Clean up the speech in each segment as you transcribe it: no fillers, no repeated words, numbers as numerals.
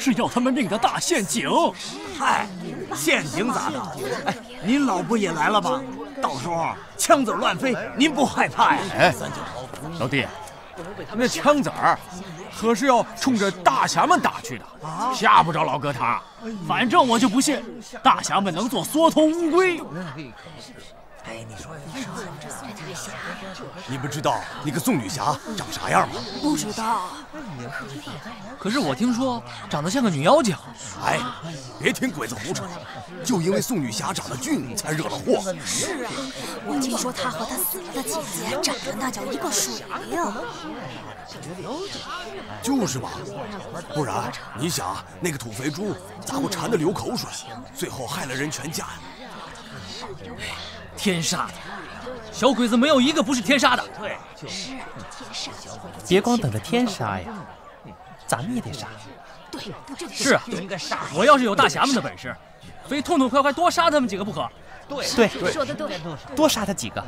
是要他们命的大陷阱。 嗨，陷阱咋的？哎，您老婆也来了吧？到时候枪子乱飞，您不害怕呀？ 哎，老弟，那枪子儿可是要冲着大侠们打去的，吓不着老哥他。反正我就不信大侠们能做缩头乌龟。 哎，你说这宋女侠， 你们知道那个宋女侠长啥样吗？ 不知道。 可是我听说长得像个女妖精。 哎，别听鬼子胡扯，就因为宋女侠长得俊，才惹了祸。 是啊，我听说她和她死了的姐姐长得那叫一个水灵。 就是嘛，不然你想那个土肥猪咋会馋得流口水，最后害了人全家呀？ 天杀的，小鬼子没有一个不是天杀的。 对， 是天杀。 别光等着天杀呀，咱们也得杀。 对，这得是啊，我要是有大侠们的本事，非痛痛快快多杀他们几个不可。 对， 说得对， 多杀他几个。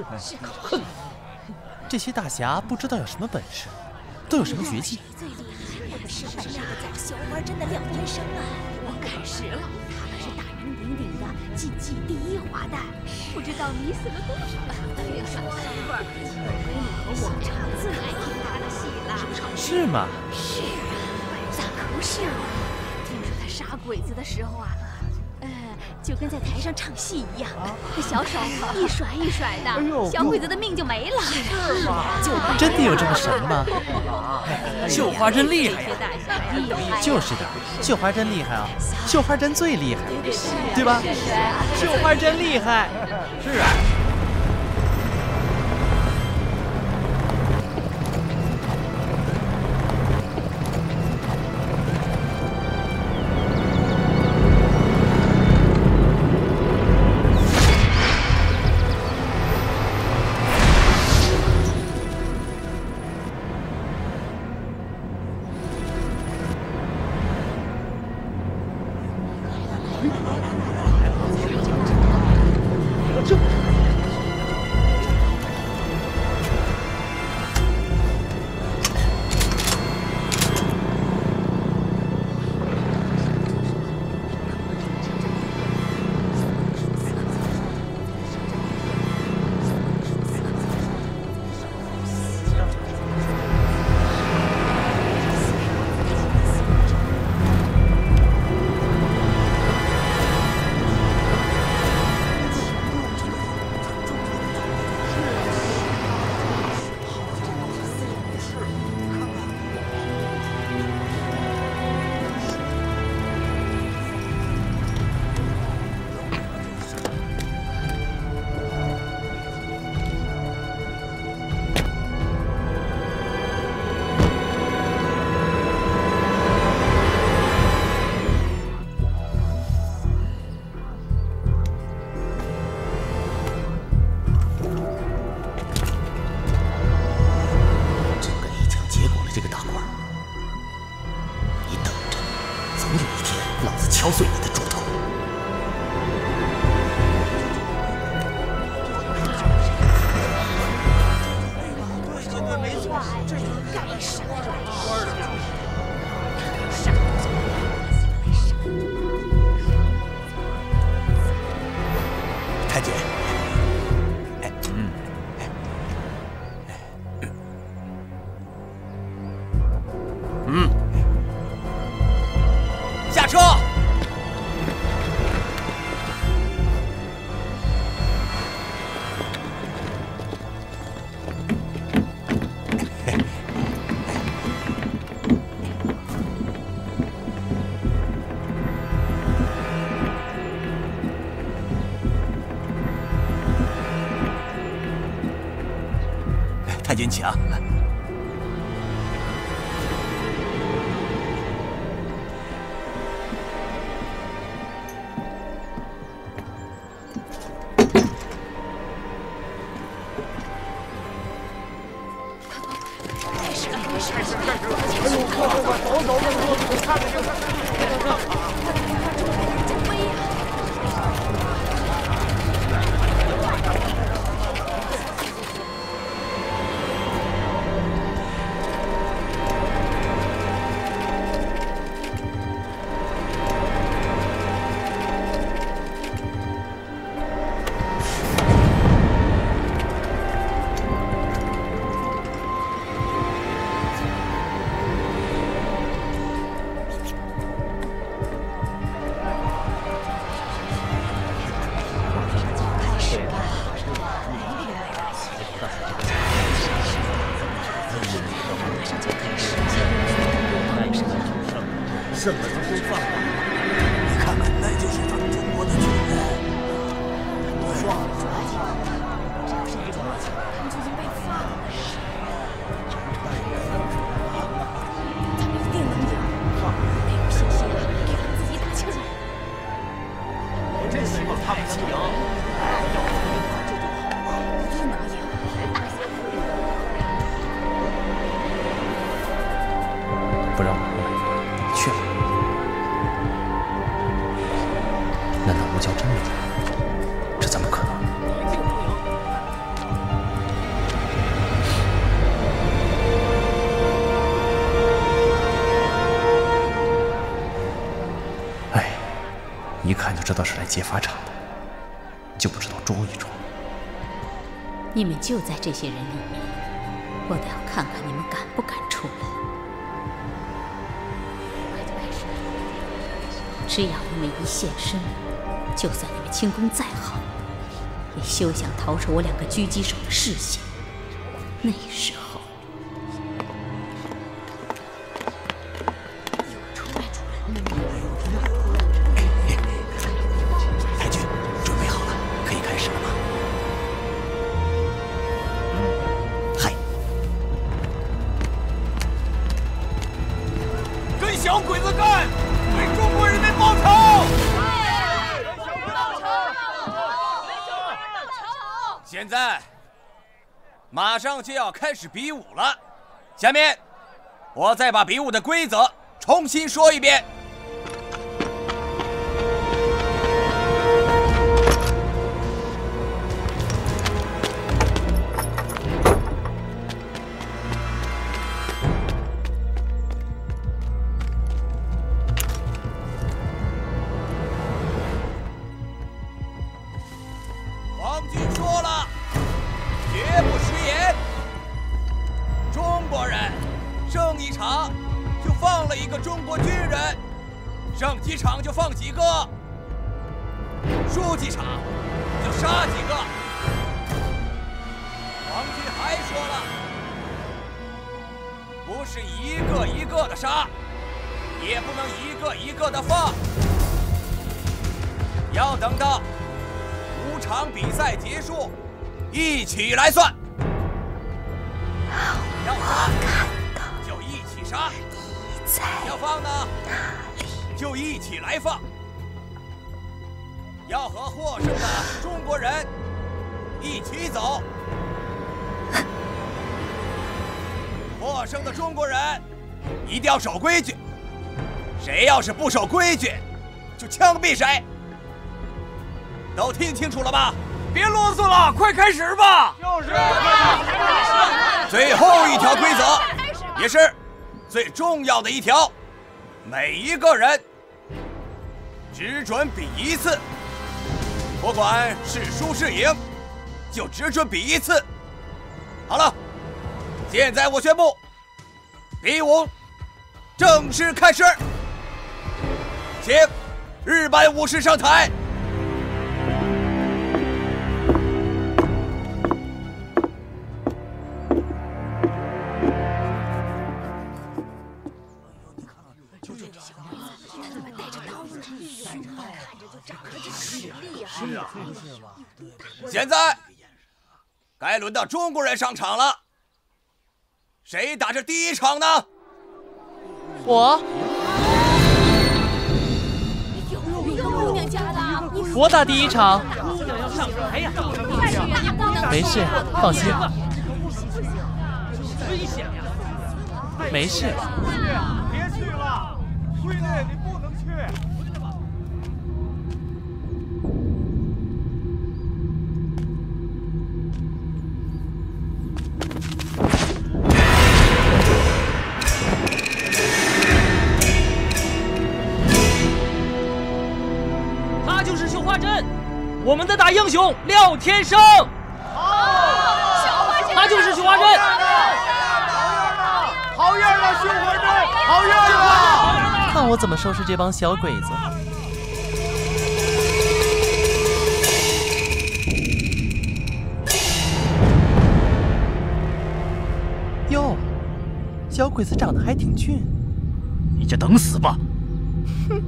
这些大侠不知道有什么本事，都有什么绝技？ 最厉害的是百战绣花针的廖天生啊！我看实了，他可是大名鼎鼎的禁忌第一花旦，不知道迷死了多少的月耍媳妇儿。鬼女和我常最爱听他的戏了。 是吗？ 是啊，咋可不是呢？听说他杀鬼子的时候啊。就跟在台上唱戏一样，那小手一甩一甩的，小鬼子的命就没了。是吗？ 真的有这么神吗？ 绣花针厉害呀！ 就是的，绣花针厉害啊，绣花针最厉害，对吧？绣花针厉害。 是啊。 敲碎你的猪头！ 没错，这是该杀的。 太监，下车。太监请。 什么都不放过。 你看看，那就是咱们中国的军人。 我说，他们最近被放了。咱们一定能赢。得有信心，给咱们自己打气儿。 我真希望他们能赢。 一定能赢。 不让我回来，去了。难道吴娇真没来？这怎么可能？哎，一看就知道是来劫法场的，就不知道装一装。 你们就在这些人里面，我倒要看看你们敢不敢出来。只要你们一现身，就算你们轻功再好，也休想逃出我2个狙击手的视线。那时候， 太君，准备好了，可以开始了吗？嗨， 跟小鬼子干！为中国人民报仇！ 现在，马上就要开始比武了。下面，我再把比武的规则重新说一遍。皇军说了，绝不食言。中国人胜一场就放了一个中国军人，胜几场就放几个，输几场就杀几个。皇军还说了，不是一个一个的杀，也不能一个一个的放，要等到5场比赛结束，一起来算。要杀就一起杀，要放呢就一起来放。要和获胜的中国人一起走。获胜的中国人一定要守规矩，谁要是不守规矩，就枪毙谁。都听清楚了吧？ 别啰嗦了，快开始吧！就是。 最后一条规则，也是最重要的一条，每一个人只准比一次，不管是输是赢，就只准比一次。好了，现在我宣布，比武正式开始，请日本武士上台。现在该轮到中国人上场了，谁打这第一场呢？ 我打第一场。没事，放心。没事。 别去了，闺女，你不能去。 他就是绣花针，我们的大英雄廖天生。他就是绣花针。 好样的，绣花针！好样的！ 看我怎么收拾这帮小鬼子！哟，小鬼子长得还挺俊。 你就等死吧！ 哼，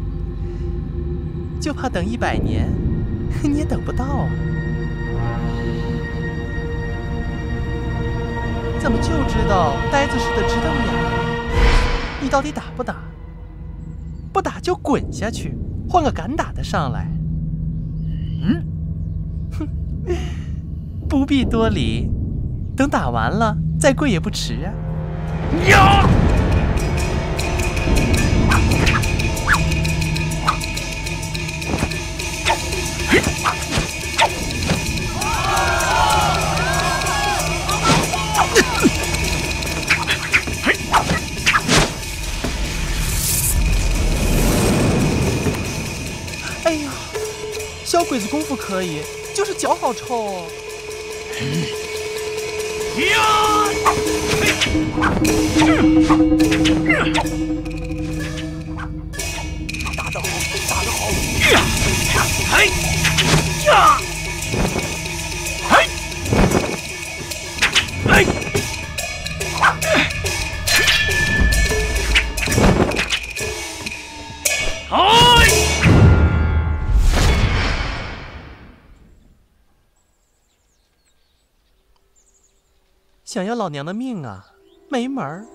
就怕等100年，你也等不到啊！怎么就知道呆子似的直瞪眼？你到底打不打？不打就滚下去，换个敢打的上来。哼，不必多礼，等打完了再跪也不迟啊。呀！哎呀，小鬼子功夫可以，就是脚好臭哦。 打得好，打得好！ 嘿，呀，嘿，哎，哎。 想要老娘的命啊，没门儿！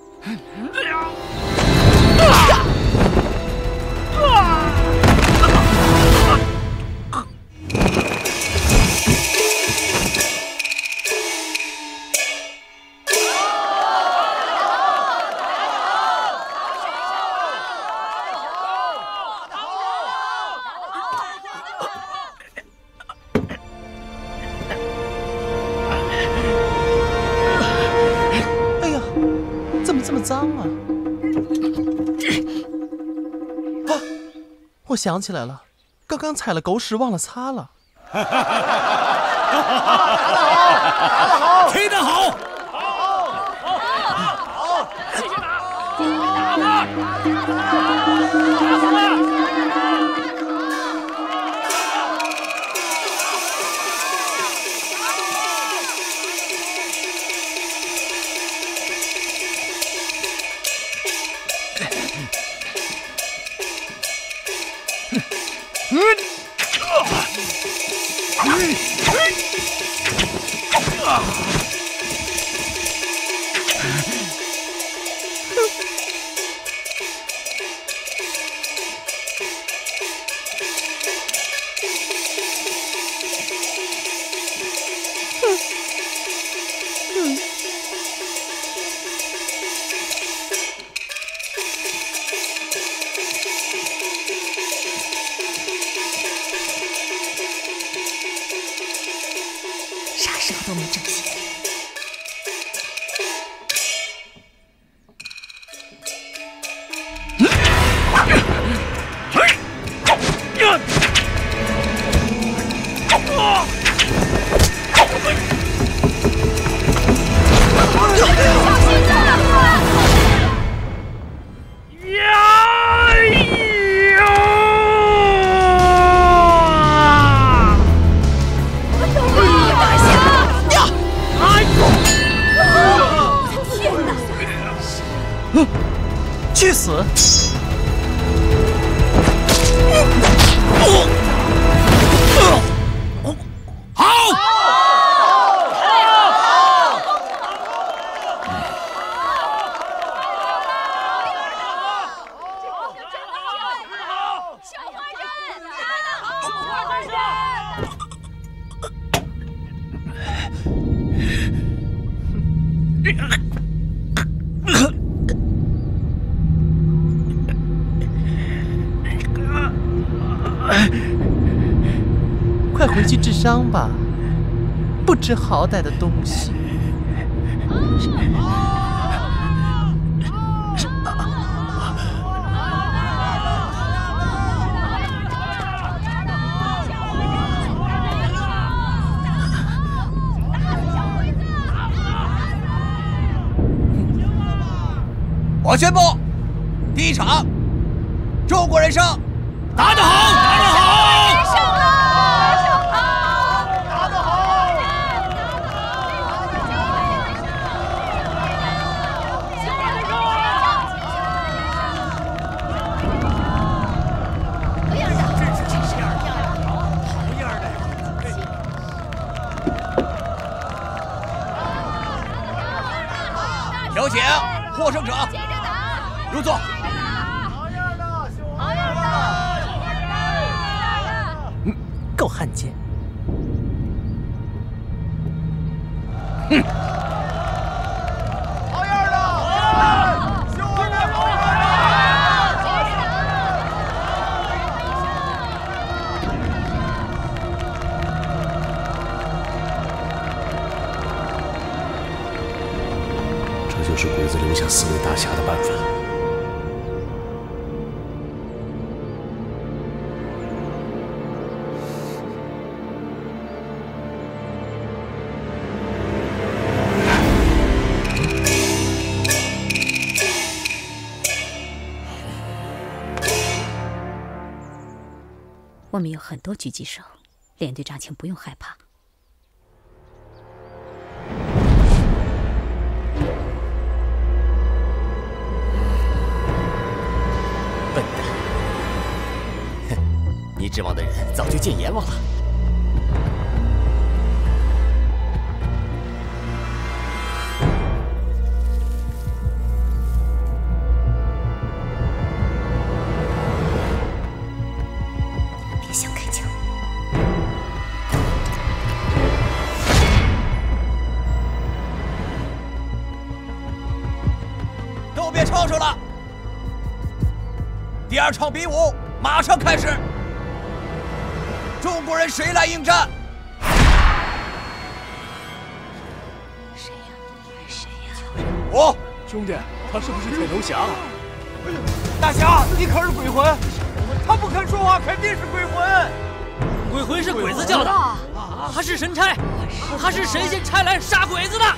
这么脏啊！啊！我想起来了，刚刚踩了狗屎忘了擦了。 打得好，打得好，踢得好！好，继续打，打吧！打死他！ 啥时候都没正形。 去死！ 好！ 快回去治伤吧，不知好歹的东西！ 我宣布，第一场，中国人胜！ 打得好，打得好！ 获胜者入座。 够汉奸。 哼。 好样的！秀恩爱！ 这就是鬼子留下4位大侠的办法。 我们有很多狙击手，连队长，请不用害怕。 笨蛋！哼，你指望的人早就见阎王了。 别想开枪！ 都别吵吵了。第2场比武马上开始。中国人谁来应战？ 谁呀？谁呀？ 我。 兄弟，他是不是铁头侠？ 大侠，你可是鬼魂，他不肯说话，肯定是鬼魂。 鬼魂是鬼子叫的，他是神差，他是神仙差来杀鬼子的。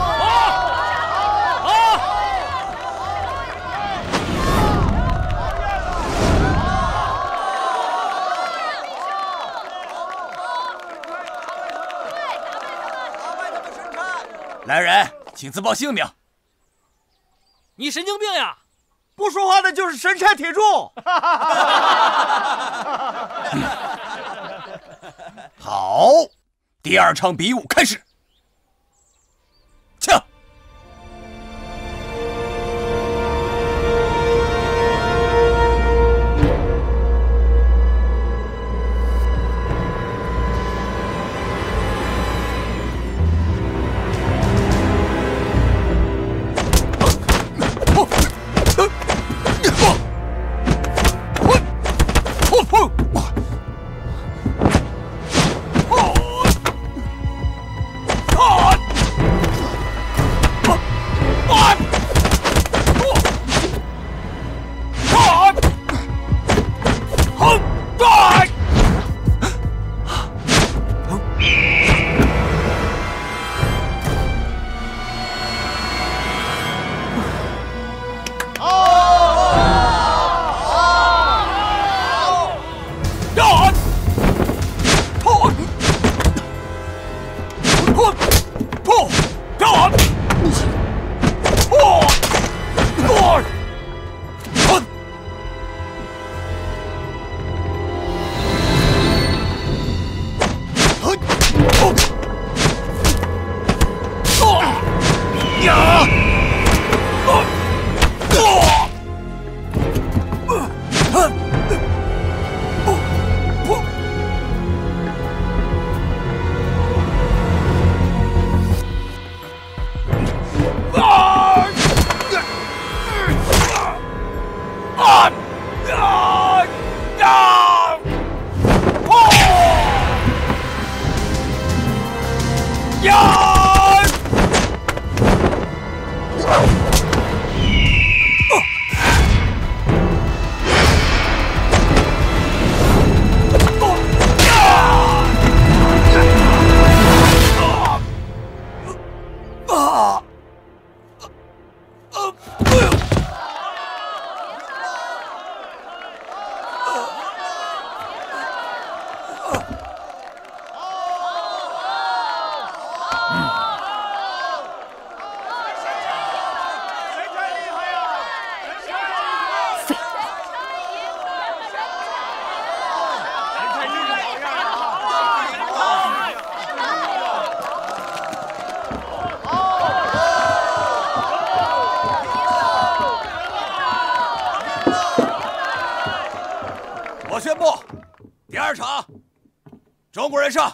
来人，请自报姓名。 你神经病呀！ 不说话的就是神差铁柱。 好，第2场比武开始。枪！ 我宣布，第2场，中国人上。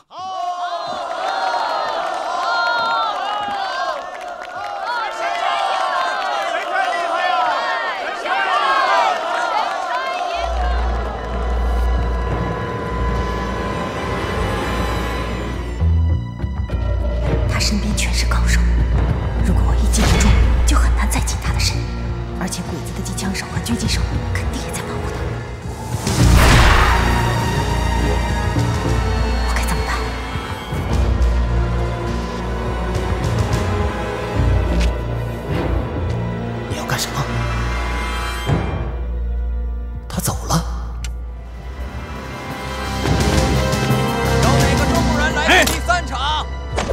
他身边全是高手，如果我一记不住，就很难再近他的身。而且鬼子的机枪手和狙击手肯定也在保护他。我该怎么办？ 你要干什么？他走了。 有哪个中国人来到第3场？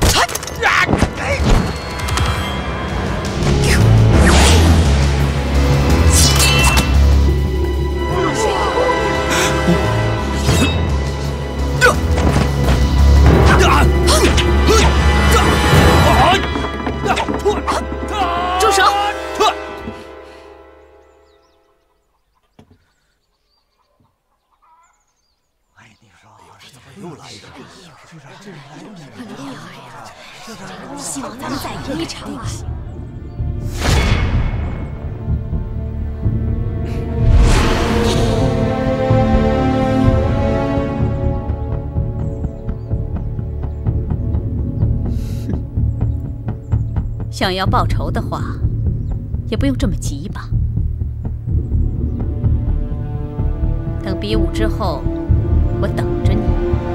住手！ 哎，你说这怎么又来一个？ 希望咱们再赢一场啊！ 想要报仇的话，也不用这么急吧。等比武之后，我等着你。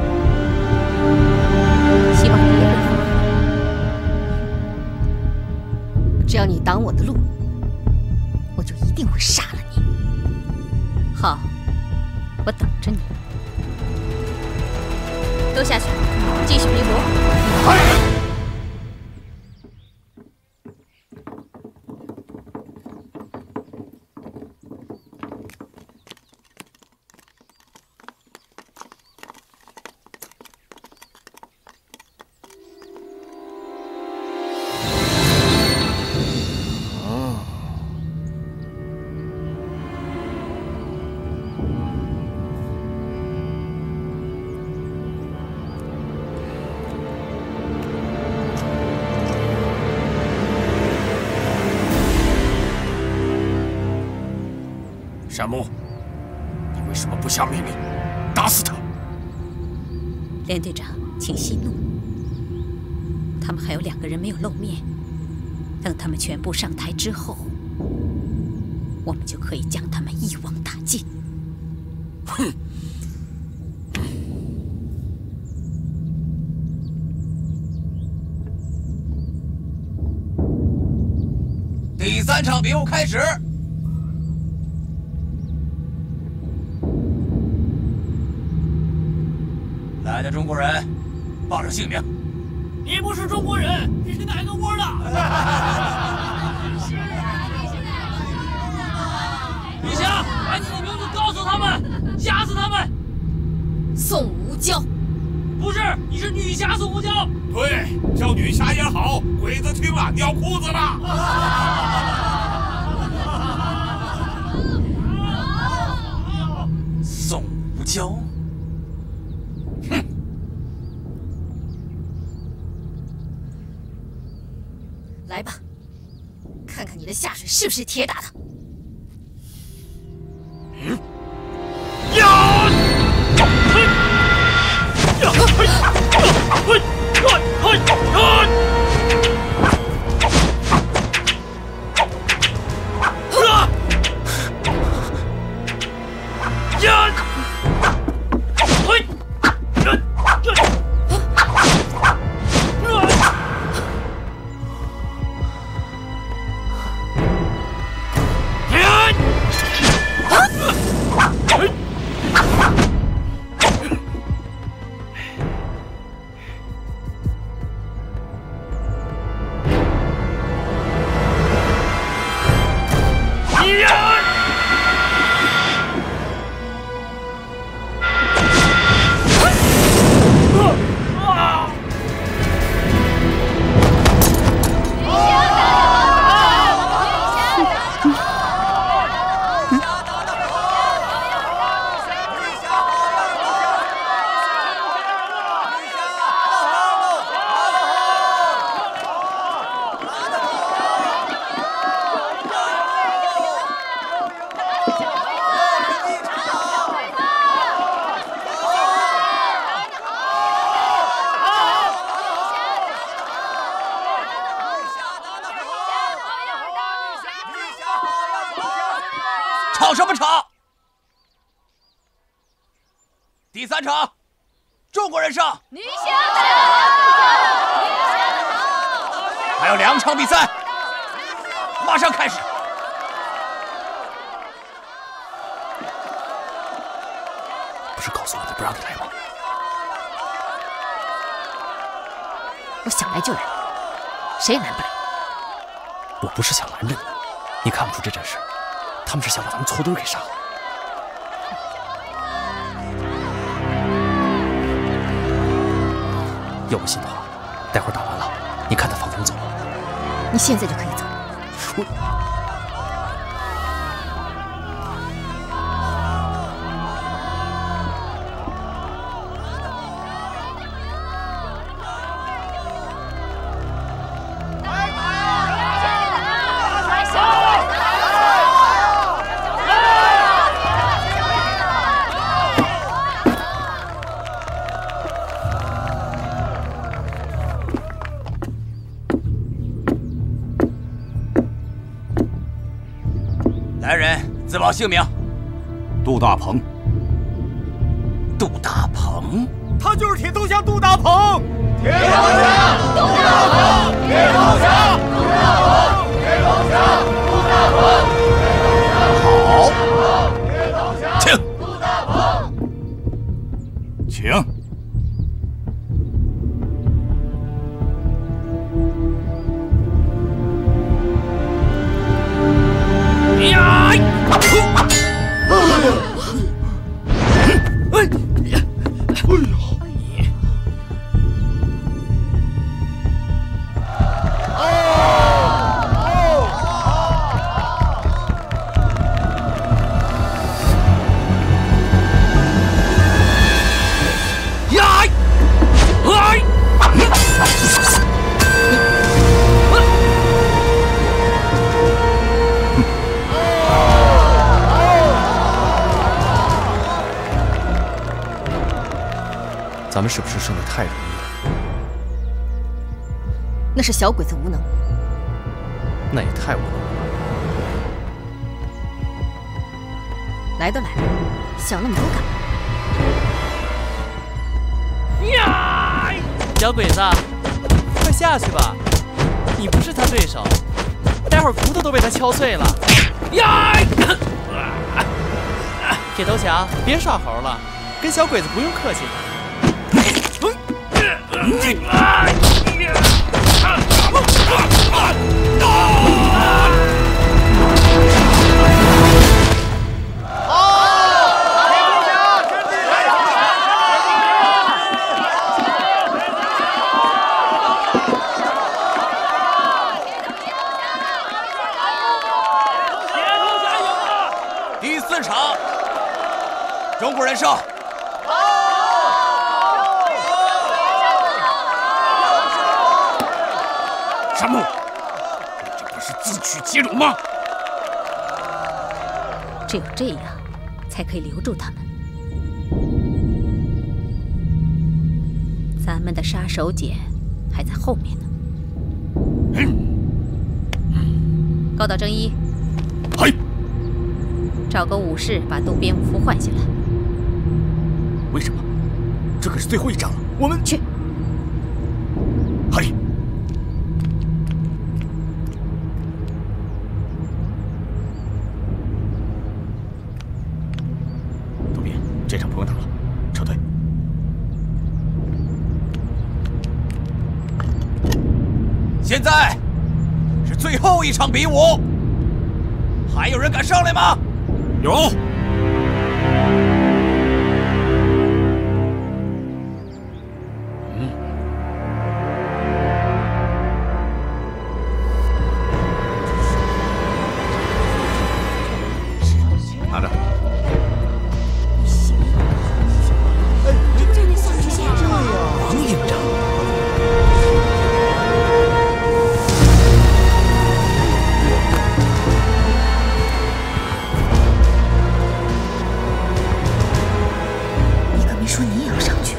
希望你也会好。 只要你挡我的路，我就一定会杀了你。 好，我等着你。都下去，继续比武。 山木，你为什么不下命令打死他？ 连队长，请息怒。他们还有2个人没有露面，等他们全部上台之后，我们就可以将他们一网打尽。 哼！ 第3场比武开始。来的中国人，报上姓名。 你不是中国人，你是哪个窝的？余霞，把你的名字告诉他们，吓死他们！ 宋无娇， 不是，你是女侠宋无娇。 对，叫女侠也好，鬼子听了尿裤子了。 宋无娇。 来吧，看看你的下水是不是铁打的。 吵什么吵？第3场，中国人胜。 女侠好，女侠好。 还有2场比赛，马上开始。 不是告诉我的不让你来吗？ 我想来就来，谁也拦不了。 我不是想拦着你，你看不出这阵势，他们是想把咱们搓堆给杀了。要不信的话，待会儿打完了，你看他放咱们走。 你现在就可以走。 来人，自报姓名。 杜大鹏。 杜大鹏， 他就是铁头侠杜大鹏。 铁头侠杜大鹏，铁头侠杜大鹏，铁头侠杜大鹏， 好，请。 杜大鹏， 请。 咱们是不是胜得太容易了？ 那是小鬼子无能。 那也太无能了。 来都来了，想那么多干嘛？ 呀！小鬼子，快下去吧，你不是他对手，待会儿骨头都被他敲碎了。呀！铁头侠，别耍猴了，跟小鬼子不用客气。 第4场，中国人胜。 山木，这不是自取其辱吗？ 只有这样，才可以留住他们。咱们的杀手锏还在后面呢。高岛正一， 嘿， 找个武士把渡边武夫换下来。 为什么？这可是最后一仗了，我们去。 嘿。渡边，这场不用打了，撤退。 现在是最后一场比武，还有人敢上来吗？ 有。 拿着。 这不就是那项目线上吗？ 王营长。 你可没说你也要上去。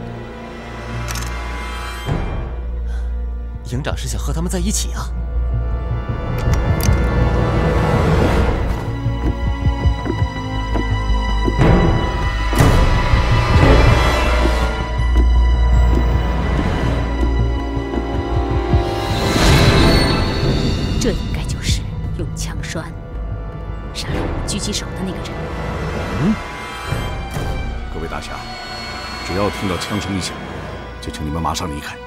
营长是想和他们在一起啊？ 侠，只要听到枪声一响，就请你们马上离开。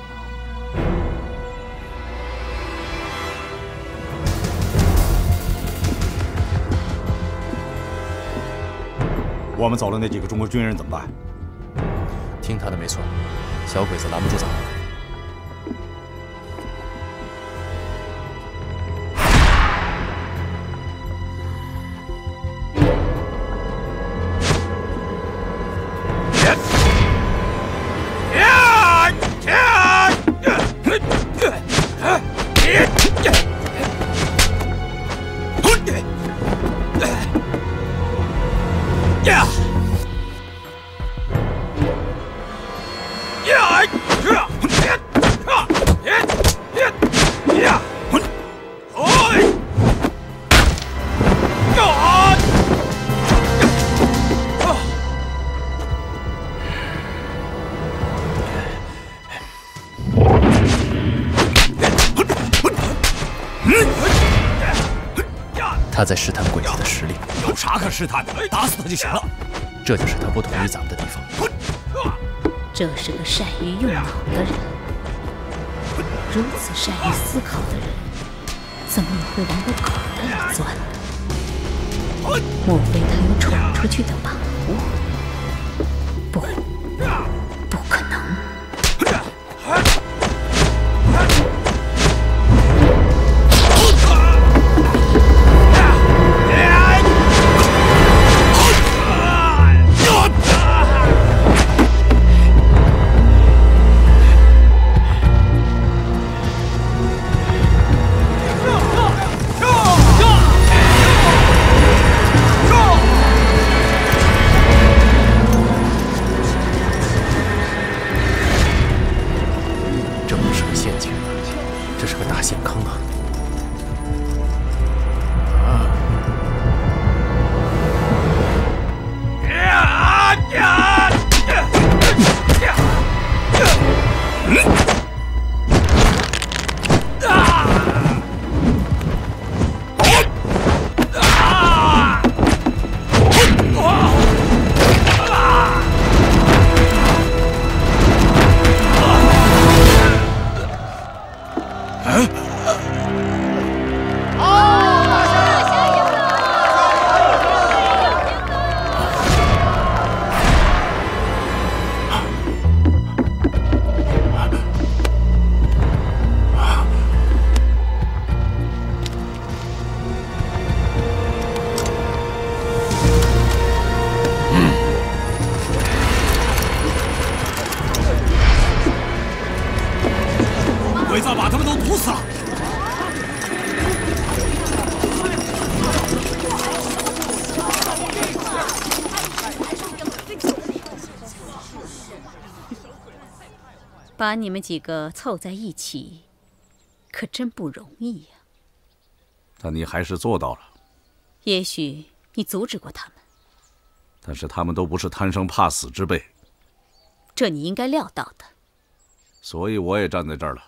我们走了那几个中国军人怎么办？ 听他的没错，小鬼子拦不住咱们。 他在试探鬼子的实力， 有啥可试探的？打死他就行了。 这就是他不同于咱们的地方。 这是个善于用脑的人，如此善于思考的人，怎么也会往我口袋里钻呢？莫非他有闯出去的把握？不，不可能。 鬼子把他们都毒死了。 把你们几个凑在一起，可真不容易呀。 但你还是做到了。 也许你阻止过他们， 但是他们都不是贪生怕死之辈， 这你应该料到的。 所以我也站在这儿了。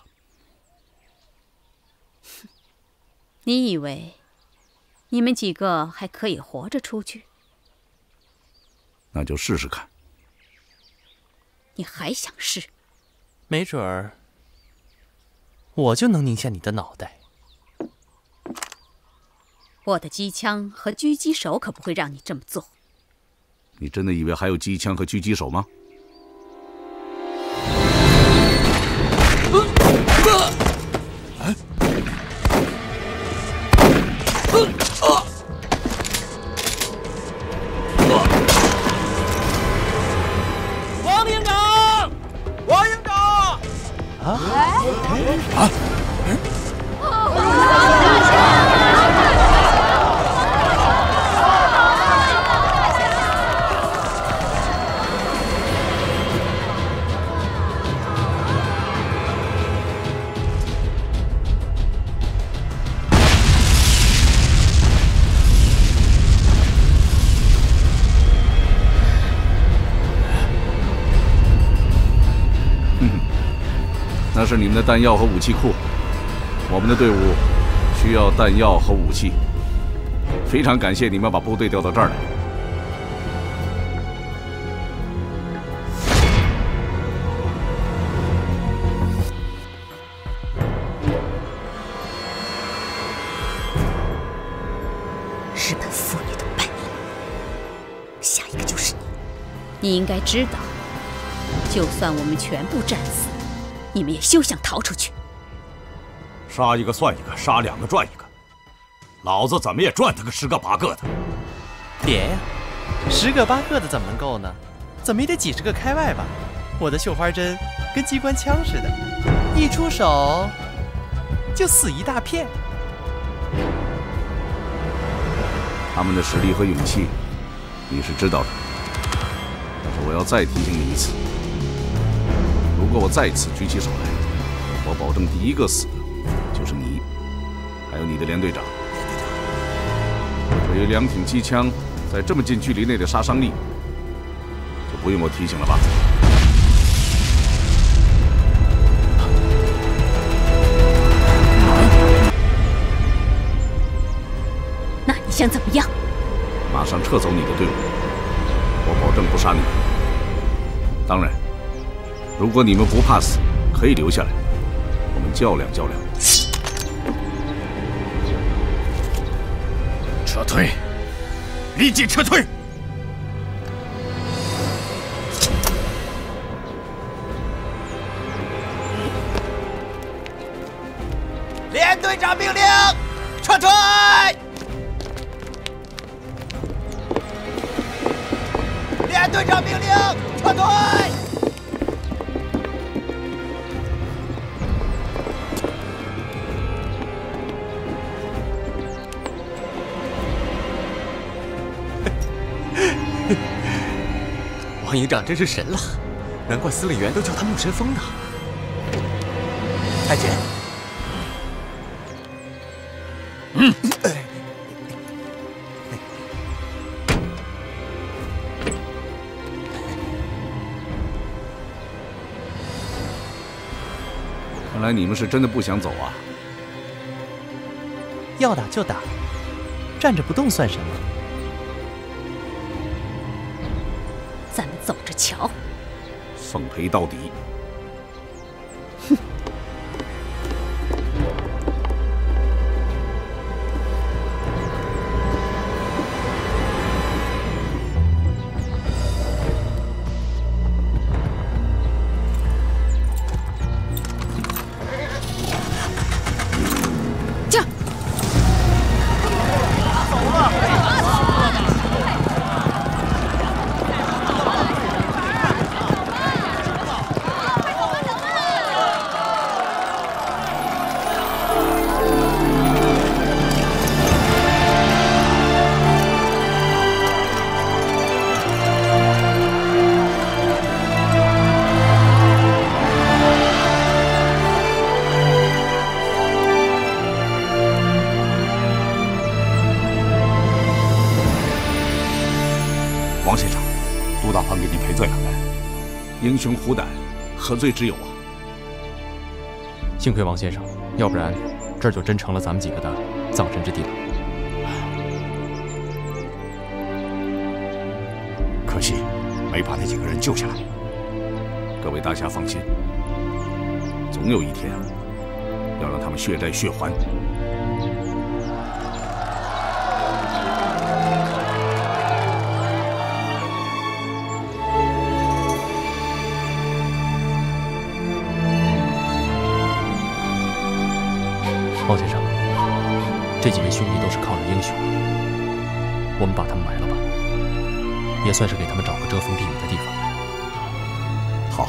你以为你们几个还可以活着出去？ 那就试试看。 你还想试？ 没准儿我就能拧下你的脑袋。 我的机枪和狙击手可不会让你这么做。 你真的以为还有机枪和狙击手吗？ 王营长，王营长！ 那是你们的弹药和武器库，我们的队伍需要弹药和武器。非常感谢你们把部队调到这儿来。 你应该知道，就算我们全部战死，你们也休想逃出去。 杀一个算一个，杀2个赚1个，老子怎么也赚他个10个8个的。 别呀，10个8个的怎么能够呢？怎么也得几10个开外吧。我的绣花针跟机关枪似的，一出手就死一大片。 他们的实力和勇气，你是知道的。但是我要再提醒你一次，如果我再次举起手来，我保证第一个死的就是你，还有你的连队长。至于2挺机枪在这么近距离内的杀伤力，就不用我提醒了吧？ 那你想怎么样？ 马上撤走你的队伍，我保证不杀你们。当然，如果你们不怕死，可以留下来，我们较量较量。 撤退！立即撤退！ 连队长命令，撤退！连队长命令，撤退！ 王营长真是神了，难怪司令员都叫他木神风呢。 太监， 看来你们是真的不想走啊！ 要打就打，站着不动算什么？ 咱们走着瞧。 奉陪到底。 王先生，督大鹏给您赔罪了。 英雄虎胆，何罪之有啊？ 幸亏王先生，要不然这儿就真成了咱们几个的葬身之地了。 可惜没把那几个人救下来。 各位大侠放心，总有一天要让他们血债血还。 王先生，这几位兄弟都是抗日英雄，我们把他们埋了吧，也算是给他们找个遮风避雨的地方。 好。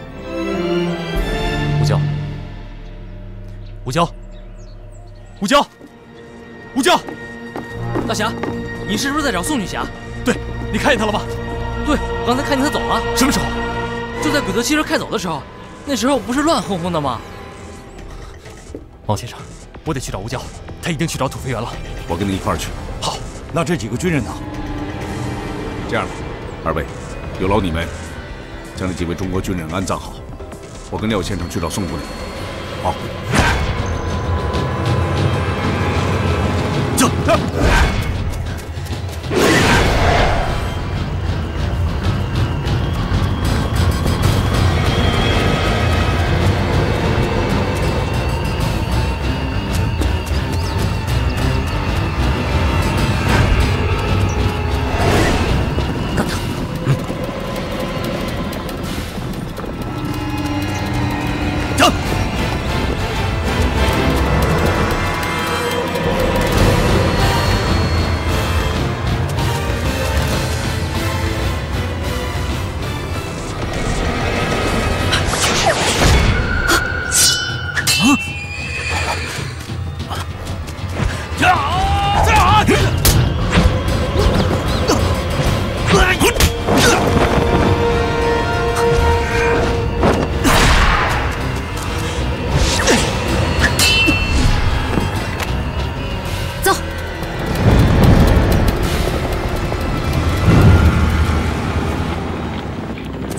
吴娇，吴娇，吴娇，吴娇！ 大侠，你是不是在找宋女侠？ 对，你看见她了吗？ 对，我刚才看见她走了。 什么时候？ 就在鬼子汽车开走的时候，那时候不是乱哄哄的吗？ 王先生，我得去找吴娇，他一定去找土肥原了。 我跟你一块儿去。 好，那这几个军人呢？ 这样吧，二位，有劳你们将这几位中国军人安葬好。我跟廖先生去找宋部领。好。 走。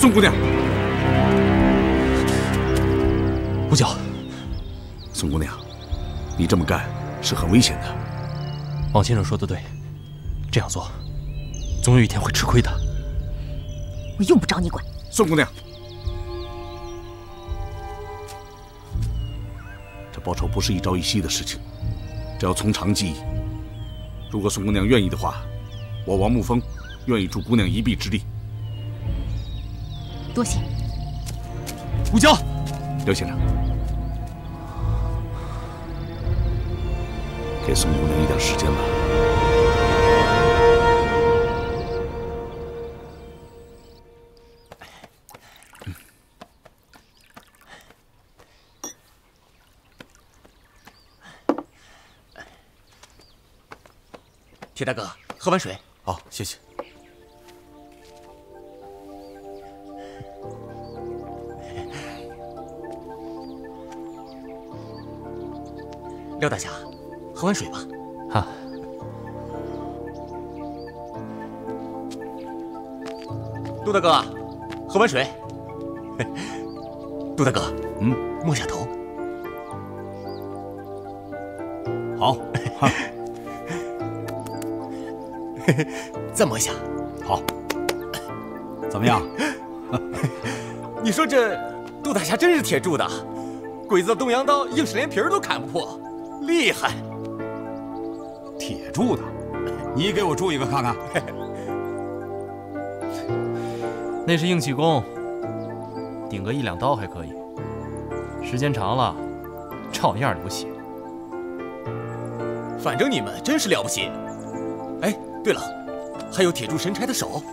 宋姑娘， 吴角， 宋姑娘，你这么干是很危险的。 王先生说的对，这样做，总有一天会吃亏的。 我用不着你管。 宋姑娘，这报仇不是一朝一夕的事情，这要从长计议。如果宋姑娘愿意的话，我王沐风愿意助姑娘一臂之力。 多谢。 吴娇， 刘先生，给宋姑娘一点时间吧。 铁大哥，喝碗水。 好，谢谢。 廖大侠，喝碗水吧。 啊。 杜大哥，喝碗水。杜大哥，摸下头。 好。 再摸一下。 好。怎么样？ 你说这杜大侠真是铁铸的，鬼子的东洋刀硬是连皮儿都砍不破，厉害！ 铁铸的，你给我铸一个看看。 那是硬气功，顶个1、2刀还可以，时间长了，照样流血。 反正你们真是了不起。哎，对了，还有铁铸神差的手，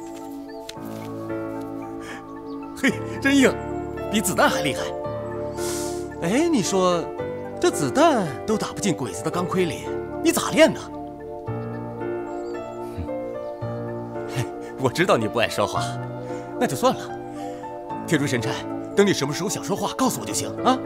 嘿，真硬，比子弹还厉害。哎，你说这子弹都打不进鬼子的钢盔里，你咋练呢？我知道你不爱说话，那就算了。铁铸神差，等你什么时候想说话，告诉我就行啊。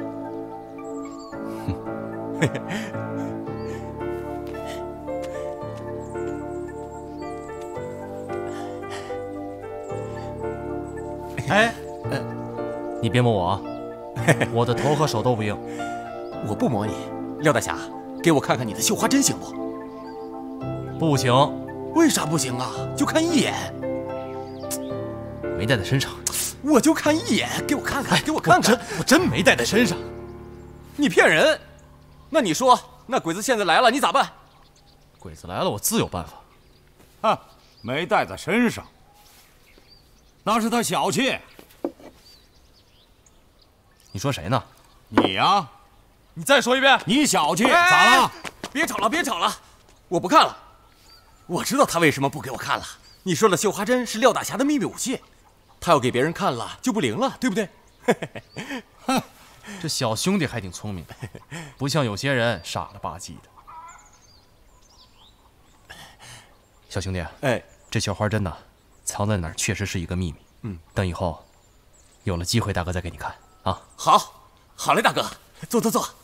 哎，你别摸我啊！我的头和手都不硬。 我不摸你，廖大侠，给我看看你的绣花针行不？ 不行。 为啥不行啊？就看一眼。 没带在身上。 我就看一眼，给我看看，给我看看。 我真没带在身上。 你骗人！那你说，那鬼子现在来了，你咋办？ 鬼子来了，我自有办法。 哼，没带在身上。那是他小气。 你说谁呢？ 你呀！ 你再说一遍。 你小气，咋了？ 别吵了，别吵了，我不看了。我知道他为什么不给我看了。你说的绣花针是廖大侠的秘密武器，他要给别人看了就不灵了，对不对？ 哼，这小兄弟还挺聪明，不像有些人傻了吧唧的。小兄弟， 哎， 这绣花针呢？藏在哪儿确实是一个秘密。等以后有了机会，大哥再给你看啊。 好，好嘞，大哥，坐坐坐。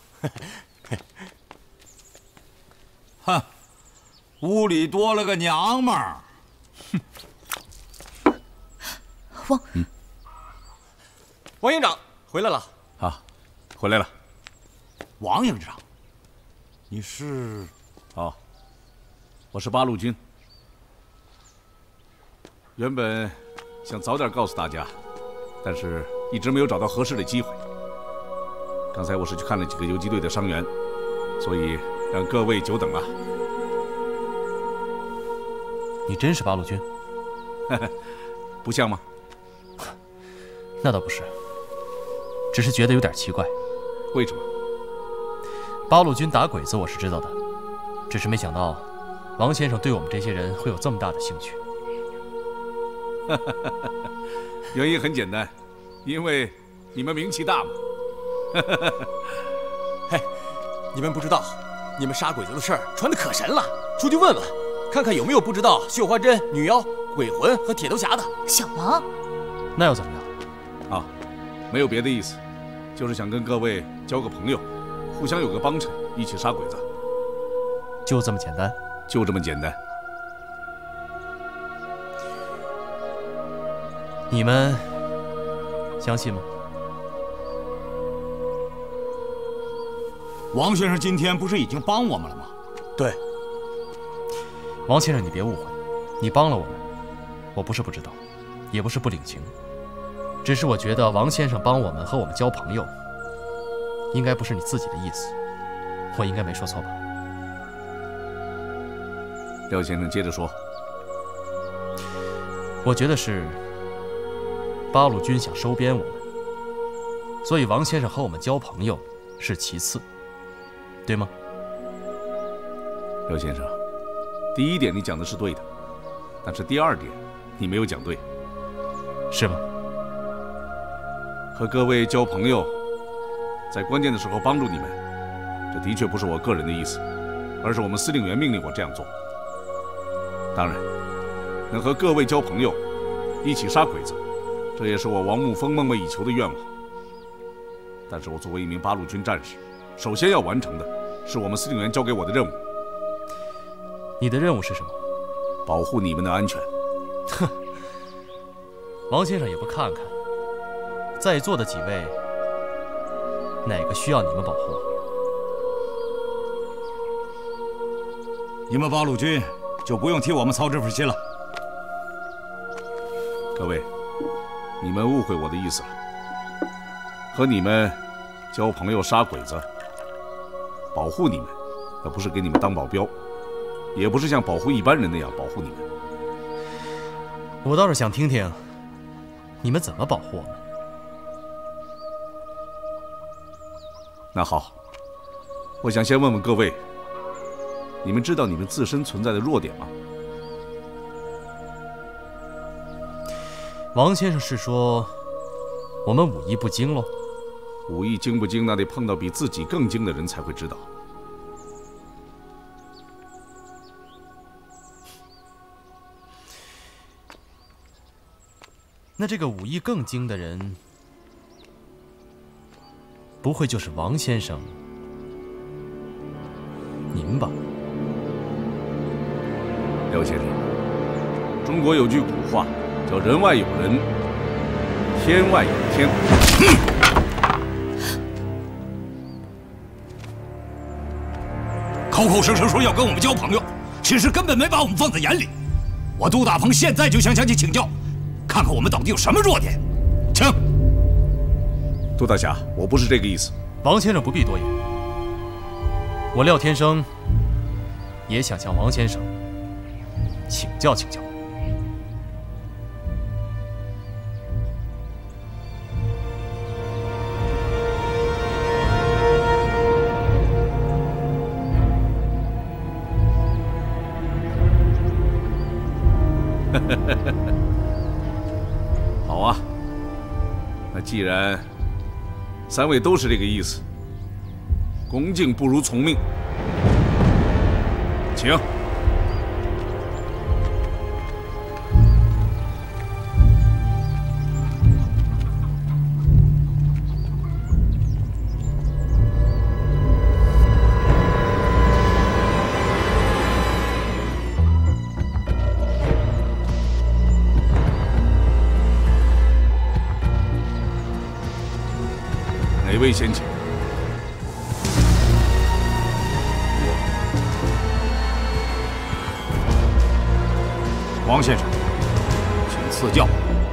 哼，屋里多了个娘们儿。 王营长回来了。 啊，回来了。 王营长，你是？ 哦，我是八路军。原本想早点告诉大家，但是一直没有找到合适的机会。刚才我是去看了几个游击队的伤员，所以让各位久等了。 你真是八路军？ 不像吗？ 那倒不是，只是觉得有点奇怪。 为什么？ 八路军打鬼子我是知道的，只是没想到王先生对我们这些人会有这么大的兴趣。 原因很简单，因为你们名气大嘛。 嘿，你们不知道，你们杀鬼子的事儿传得可神了，出去问问，看看有没有不知道绣花针、女妖、鬼魂和铁头侠的。 小王， 那又怎么样？ 啊，没有别的意思，就是想跟各位交个朋友，互相有个帮衬，一起杀鬼子。 就这么简单？ 就这么简单。 你们相信吗？ 王先生今天不是已经帮我们了吗？ 对。 王先生，你别误会，你帮了我们，我不是不知道，也不是不领情，只是我觉得王先生帮我们和我们交朋友，应该不是你自己的意思，我应该没说错吧？ 廖先生接着说。 我觉得是八路军想收编我们，所以王先生和我们交朋友是其次，对吗？ 廖先生，第一点你讲的是对的，但是第二点你没有讲对。 是吗？ 和各位交朋友，在关键的时候帮助你们，这的确不是我个人的意思，而是我们司令员命令我这样做。当然，能和各位交朋友，一起杀鬼子，这也是我王沐风梦寐以求的愿望。但是我作为一名八路军战士，首先要完成的是我们司令员交给我的任务。 你的任务是什么？ 保护你们的安全。 哼，王先生也不看看，在座的几位，哪个需要你们保护？ 你们八路军就不用替我们操这份心了。 各位，你们误会我的意思了。和你们交朋友、杀鬼子，保护你们，那不是给你们当保镖，也不是像保护一般人那样保护你们。 我倒是想听听，你们怎么保护我们？ 那好，我想先问问各位，你们知道你们自身存在的弱点吗？ 王先生是说我们武艺不精喽？ 武艺精不精，那得碰到比自己更精的人才会知道。 那这个武艺更精的人，不会就是王先生您吧？ 廖先生，中国有句古话叫“人外有人，天外有天”。 口口声声说要跟我们交朋友，其实根本没把我们放在眼里。我杜大鹏现在就想向你请教，看看我们到底有什么弱点。请。 杜大侠，我不是这个意思。 王先生不必多言，我廖天生也想向王先生请教请教。 好啊，那既然三位都是这个意思，恭敬不如从命，请。哪位先请？ 王先生，请赐教。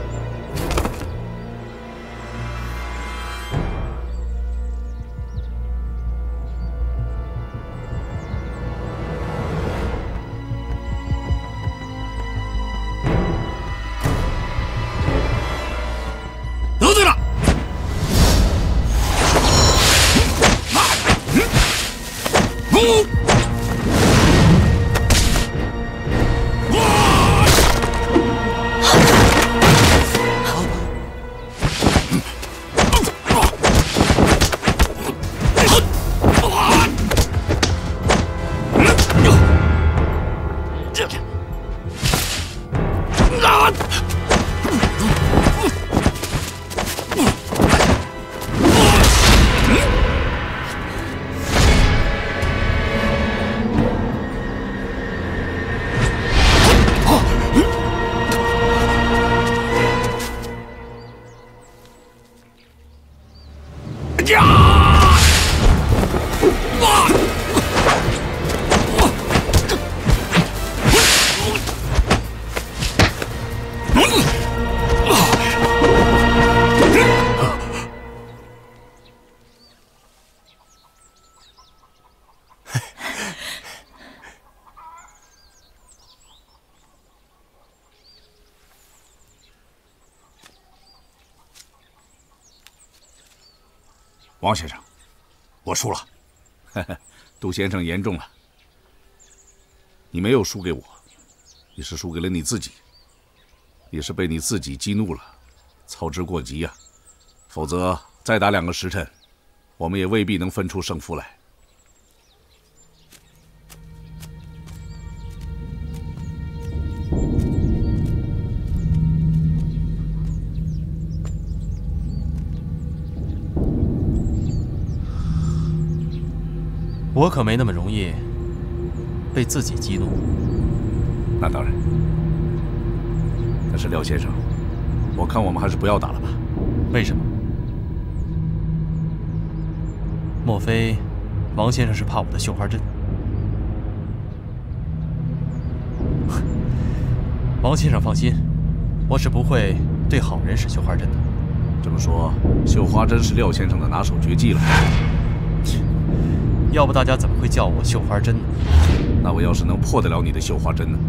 得罪了。 王先生，我输了。杜先生言重了。你没有输给我，你是输给了你自己。你是被你自己激怒了，操之过急呀。否则再打2个时辰，我们也未必能分出胜负来。 我可没那么容易被自己激怒。 那当然。但是廖先生，我看我们还是不要打了吧。 为什么？莫非王先生是怕我的绣花针？王先生放心，我是不会对好人使绣花针的。 这么说，绣花针是廖先生的拿手绝技了。 要不大家怎么会叫我绣花针呢？ 那我要是能破得了你的绣花针呢？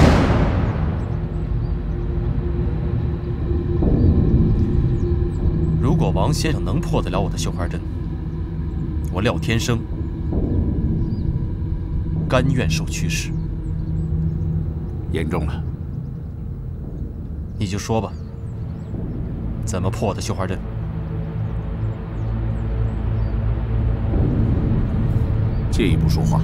如果王先生能破得了我的绣花针，我廖天生甘愿受驱使。 严重了， 你就说吧，怎么破的绣花针？ 借一步说话。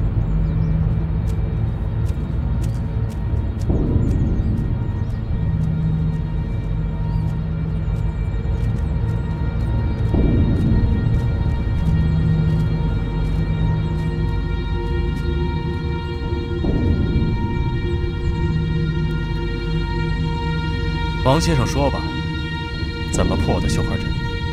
王先生说吧，怎么破的绣花针？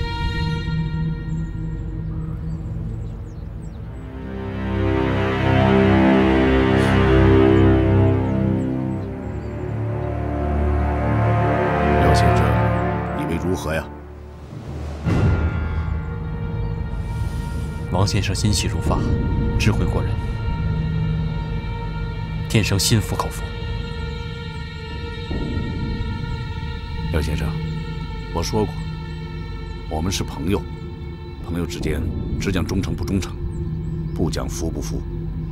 廖先生，以为如何呀？ 王先生心细如发，智慧过人，天生心服口服。 廖先生，我说过，我们是朋友，朋友之间只讲忠诚不忠诚，不讲服不服。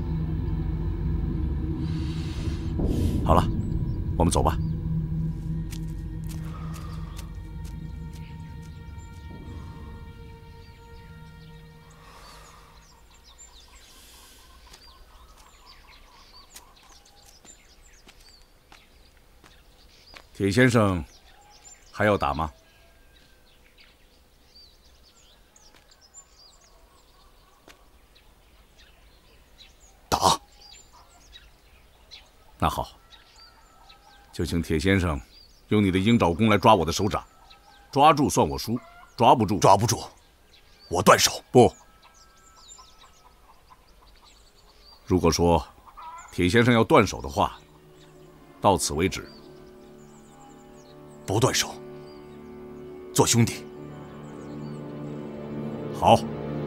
好了，我们走吧。铁先生。还要打吗？ 打。 那好，就请铁先生用你的鹰爪功来抓我的手掌，抓住算我输，抓不住我断手。 不，如果说铁先生要断手的话，到此为止。 不断手。做兄弟。 好。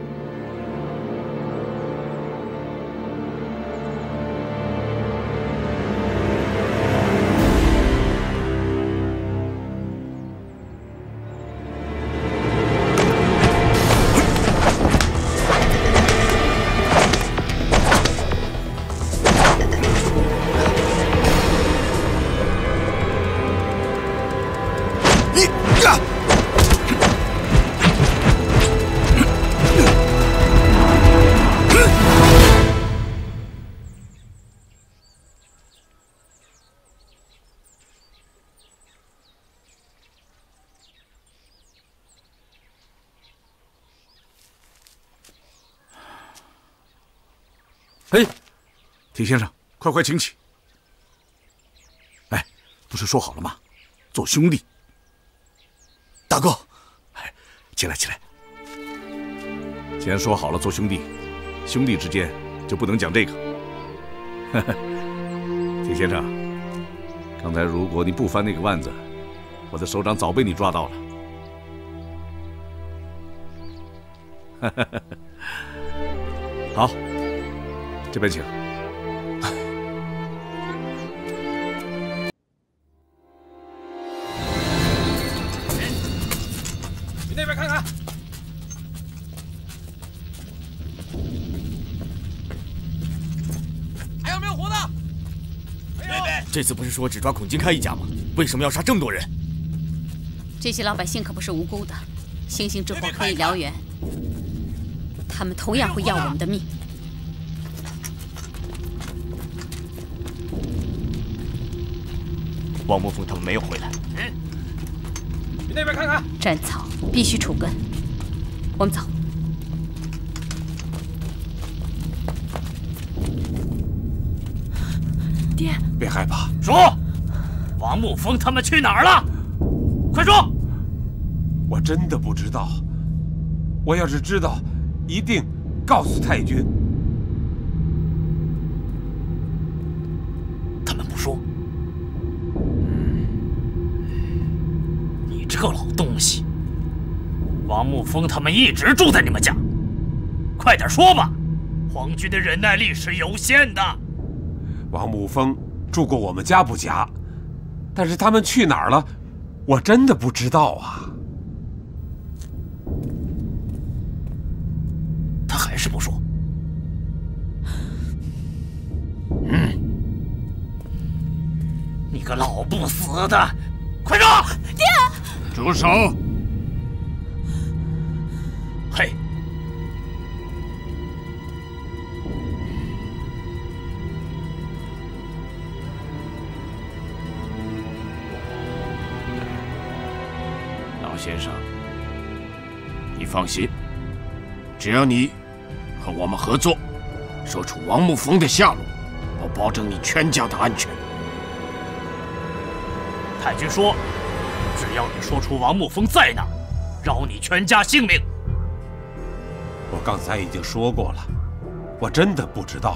哎， 铁先生，快请起！ 哎，不是说好了吗？做兄弟。大哥，哎，起来。 既然说好了做兄弟，兄弟之间就不能讲这个。铁先生，刚才如果你不翻那个腕子，我的手掌早被你抓到了。好，这边请。 去那边看看。还有没有活的？ 这次不是说只抓孔金开一家吗？为什么要杀这么多人？ 这些老百姓可不是无辜的，星星之火可以燎原，他们同样会要我们的命。 王沐风他们没有回来。 去那边看看。 斩草必须除根，我们走。 爹， 别害怕，说，王沐风他们去哪儿了？快说！ 我真的不知道。我要是知道，一定告诉太君。 他们不说。你这个老东西，王沐风他们一直住在你们家，快点说吧！皇军的忍耐力是有限的。 王沐风住过我们家不假，但是他们去哪儿了，我真的不知道啊。 他还是不说。你个老不死的，快说！ 爹， 住手！嘿。 老先生，你放心，只要你和我们合作，说出王沐风的下落，我保证你全家的安全。 太君说，只要你说出王沐风在哪儿，饶你全家性命。 我刚才已经说过了，我真的不知道。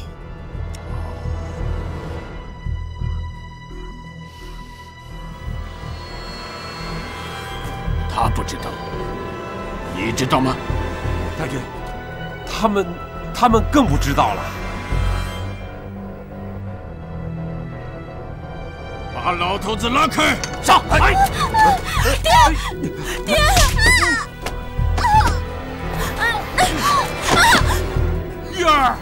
他不知道，你知道吗？ 太君，他们更不知道了。 把老头子拉开！ 上！ 爹！ 玉儿，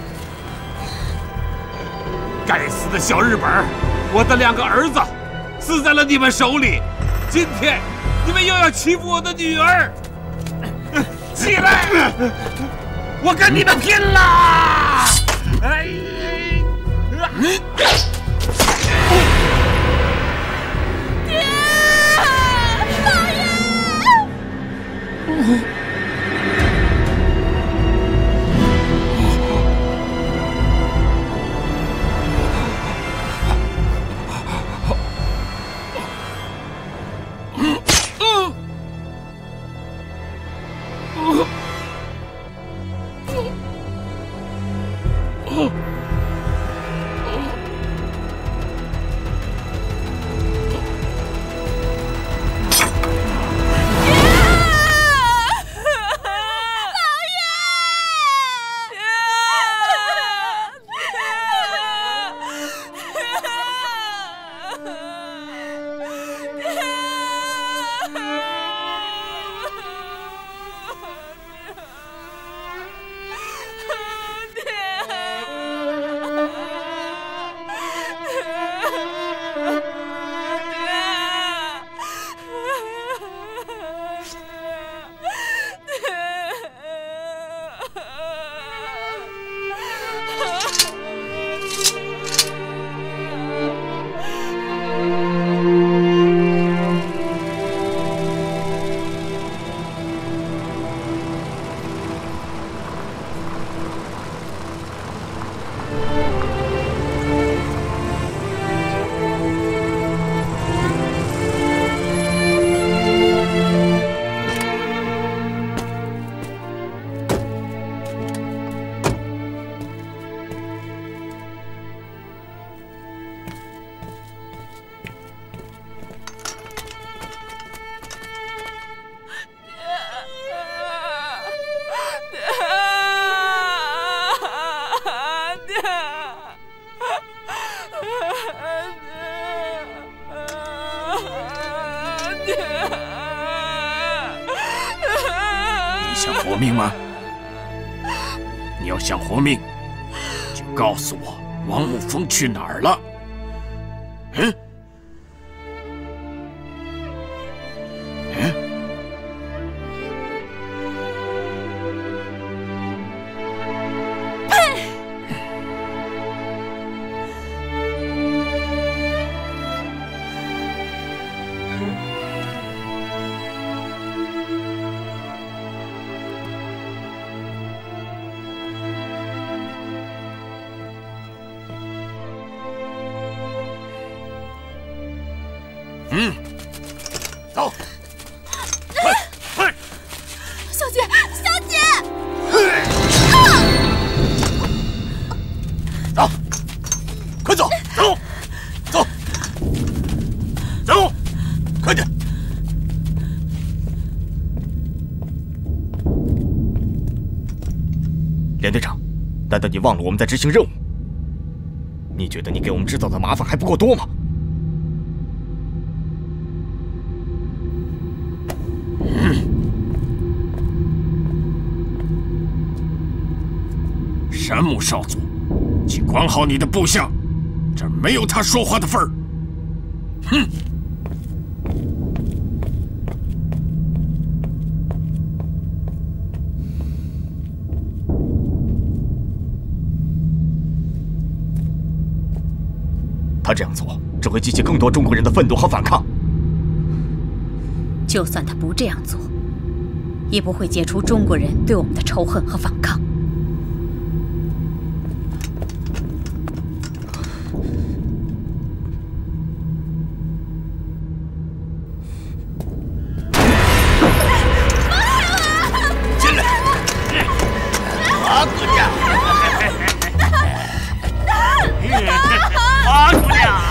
该死的小日本，我的2个儿子死在了你们手里，今天你们又要欺负我的女儿！起来，我跟你们拼了！ 爹，老爷！ 想活命吗？你要想活命，就告诉我王沐风去哪儿了。嗯？嗯？嗯，走，快！ 小姐，小姐！ 走，快走，走，走，走，快点！ 连队长，难道你忘了我们在执行任务？你觉得你给我们制造的麻烦还不够多吗？ 山木少佐，请管好你的部下，这儿没有他说话的份儿。哼！ 他这样做只会激起更多中国人的愤怒和反抗。 就算他不这样做，也不会解除中国人对我们的仇恨和反抗。 进来，马姑娘，马姑娘。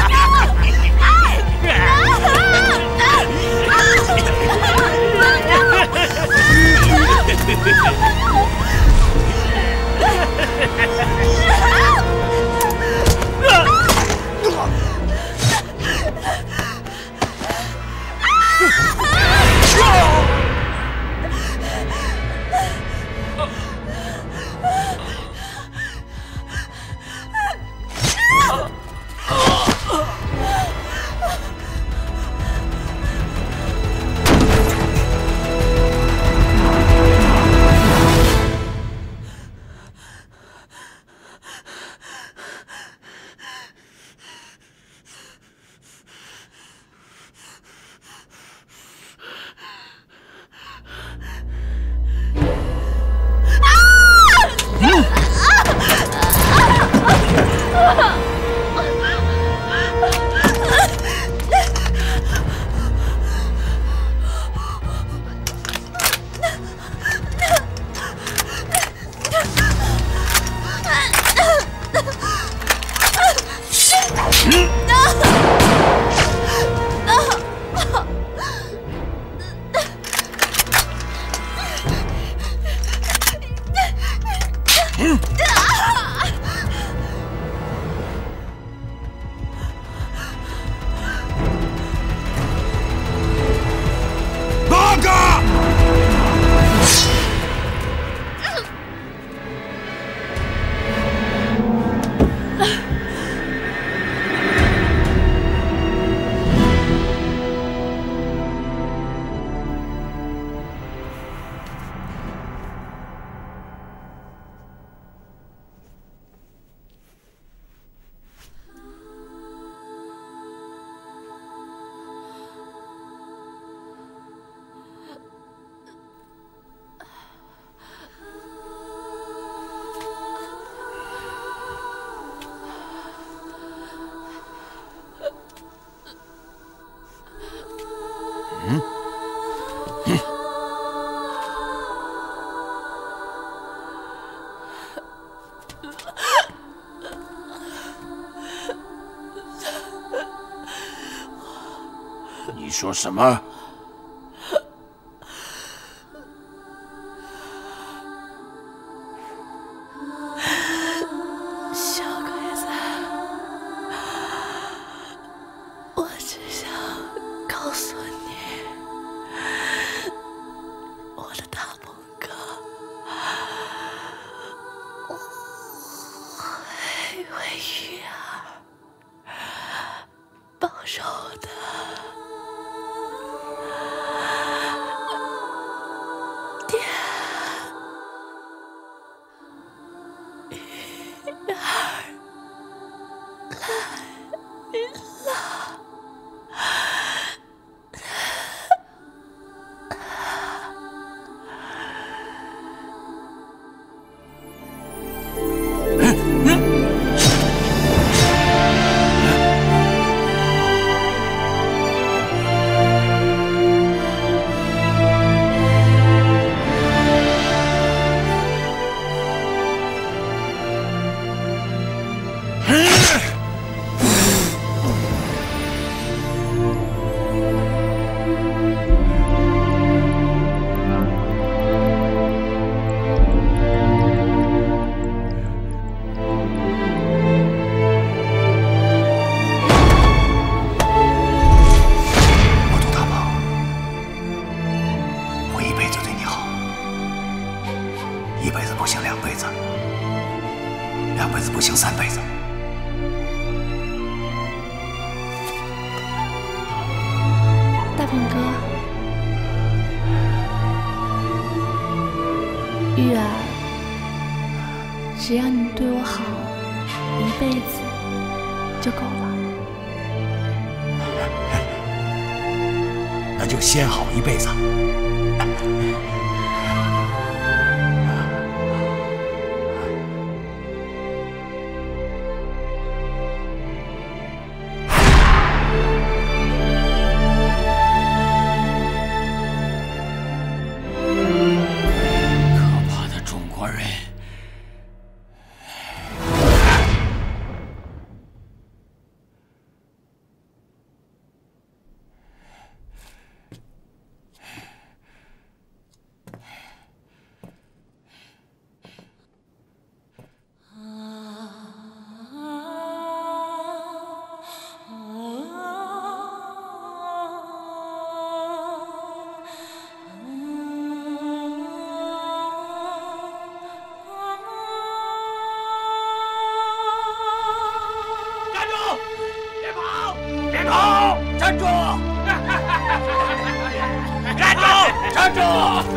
你说什么？ 小鬼子，我只想告诉你，我的大梦爹。 玉儿，只要你对我好，一辈子就够了。 那就先好一辈子。 站住！站住！站住！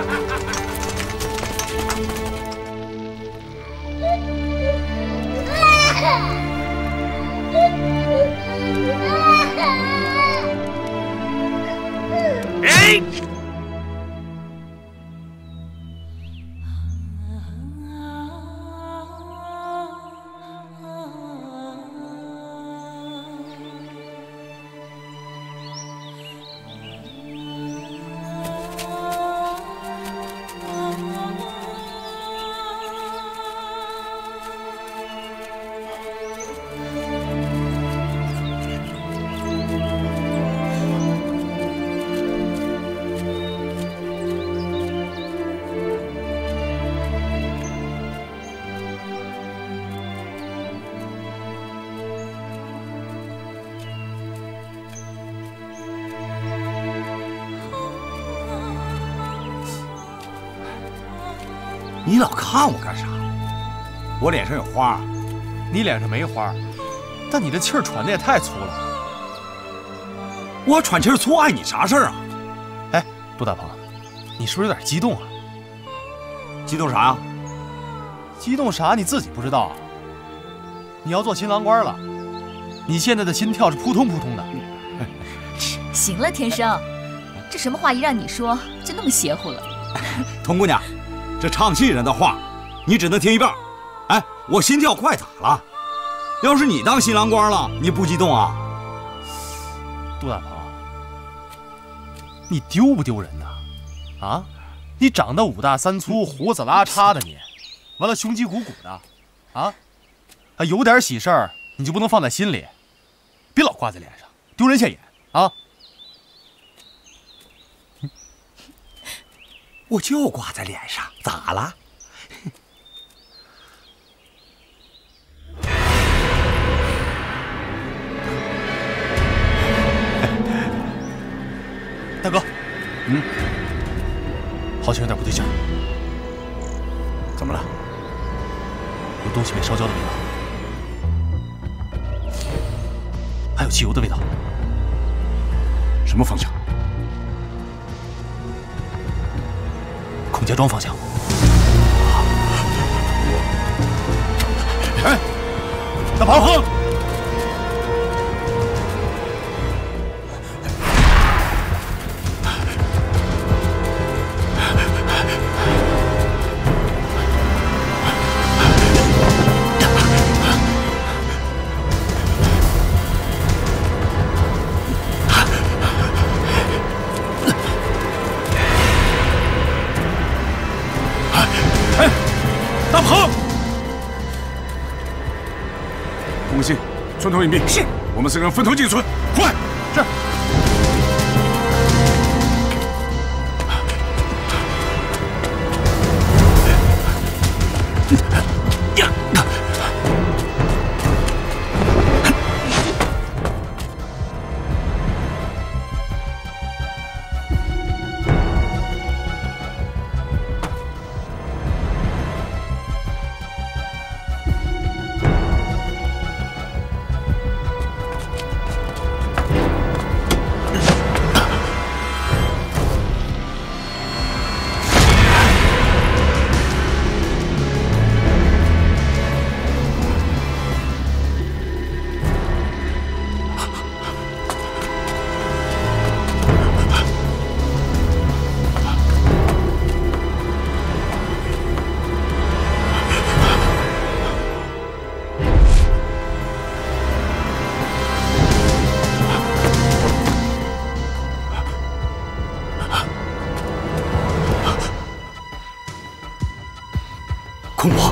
哎！ 你老看我干啥？我脸上有花？ 你脸上没花，但你这气儿喘的也太粗了。 我喘气儿粗碍你啥事儿啊？ 哎，杜大鹏，你是不是有点激动啊？ 激动啥呀？ 激动啥你自己不知道啊？你要做新郎官了，你现在的心跳是扑通扑通的。 行了，天生，这什么话一让你说就那么邪乎了？ 童姑娘。这唱戏人的话，你只能听一半。哎，我心跳快咋了？要是你当新郎官了，你不激动啊？ 杜大鹏，你丢不丢人呐？啊，你长得5大3粗，胡子拉碴的你，完了胸肌鼓鼓的，啊，有点喜事儿你就不能放在心里，别老挂在脸上，丢人现眼啊！ 我就挂在脸上，咋了？ 大哥，好像有点不对劲儿。 怎么了？ 有东西被烧焦的味道，还有汽油的味道。 什么方向？ 空家庄方向。 哎，大鹏！ 大鹏，东西，村头隐蔽。是，我们4个人分头进村，快！是。 空我！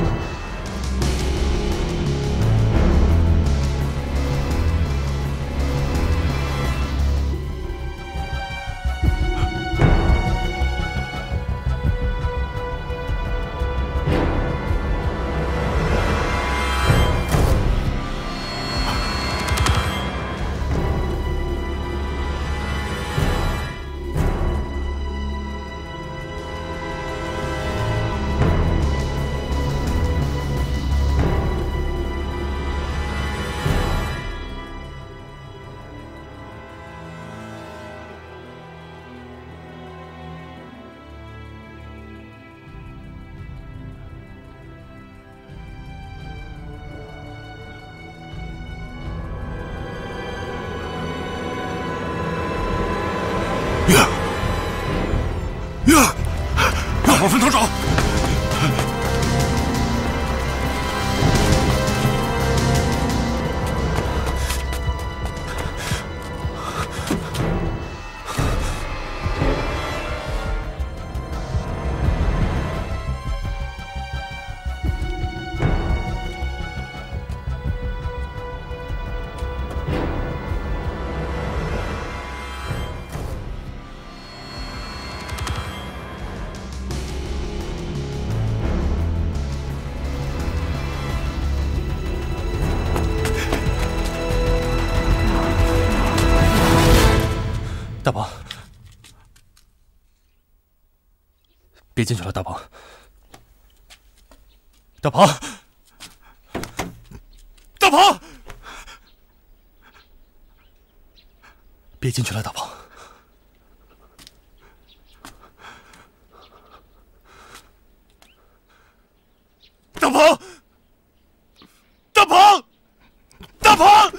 月儿，大伙分头找。 大鹏，别进去了，大鹏。大鹏，大鹏，别进去了，大鹏。大鹏，大鹏，大鹏。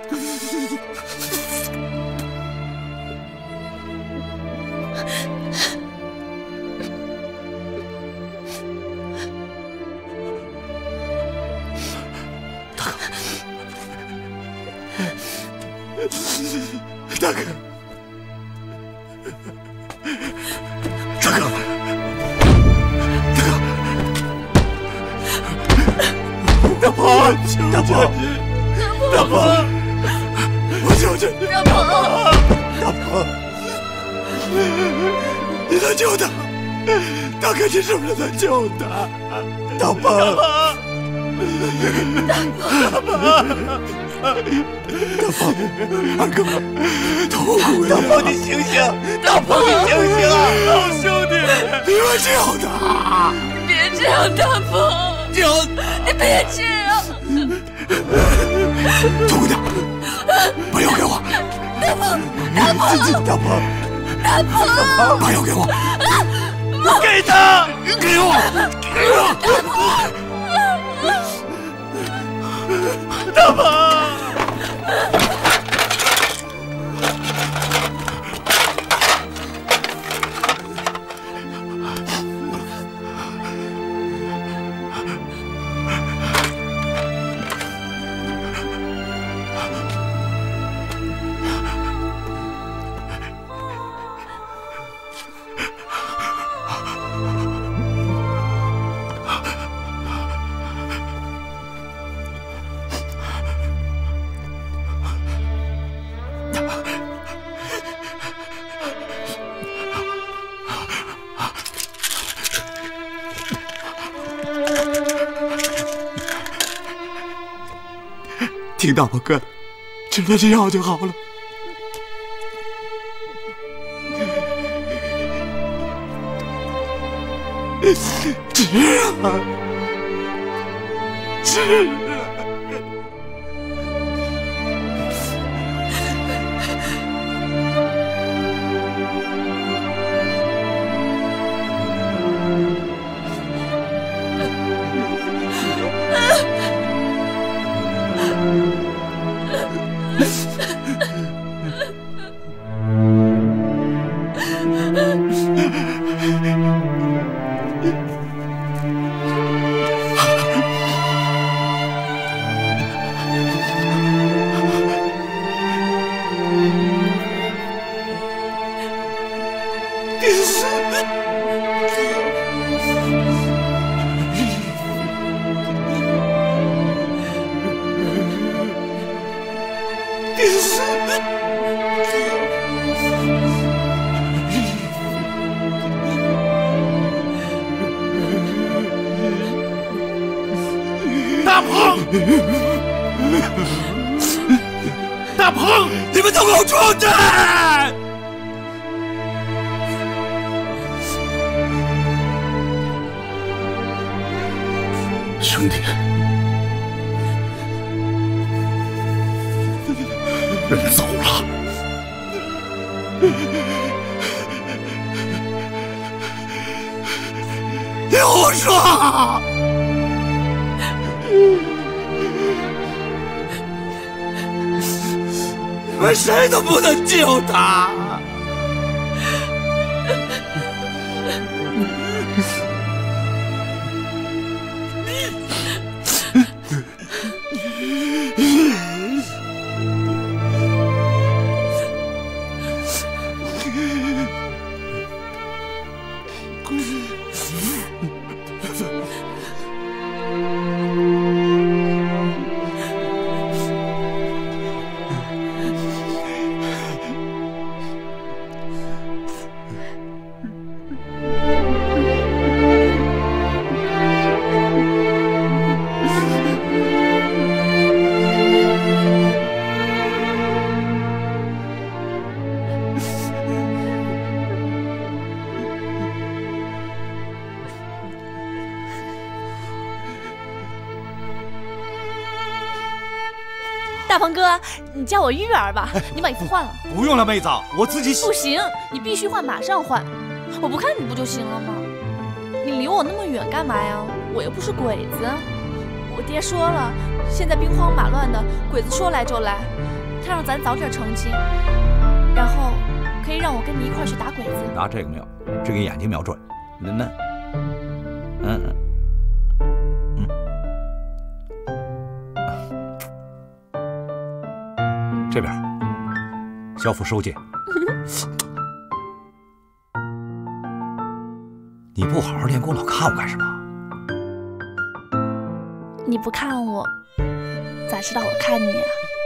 大哥，大哥，大鹏，大鹏，大鹏，我求求你，大鹏，大鹏，你能救他？大哥，你是不是能救他？大鹏，大鹏。大鹏，二哥，痛苦呀！大鹏，你醒醒！大鹏，你醒醒啊！好兄弟，你们救他！ 别这样，大鹏！ 救！ 你别这样！ 痛苦点，把药给我！ 大鹏，大鹏， 大鹏， 大鹏， 把药给我！ 给他！ 给我！给我！大鹏！ 听大鹏哥的，吃了这药就好了。吃啊，吃啊！ 大鹏，大鹏， 你们都给我出去！ 兄弟，人走了。 你胡说！你们谁都不能救他！ 大鹏哥，你叫我玉儿吧，你把衣服换了。 不用了，妹子，我自己洗。 不行，你必须换，马上换。我不看你不就行了吗？你离我那么远干嘛呀？我又不是鬼子。我爹说了，现在兵荒马乱的，鬼子说来就来。 他让咱早点成亲，然后可以让我跟你一块去打鬼子。 拿这个瞄，只给眼睛瞄准。那，这边，小府收进。你不好好练功，老看我干什么？ 你不看我，咋知道我看你啊？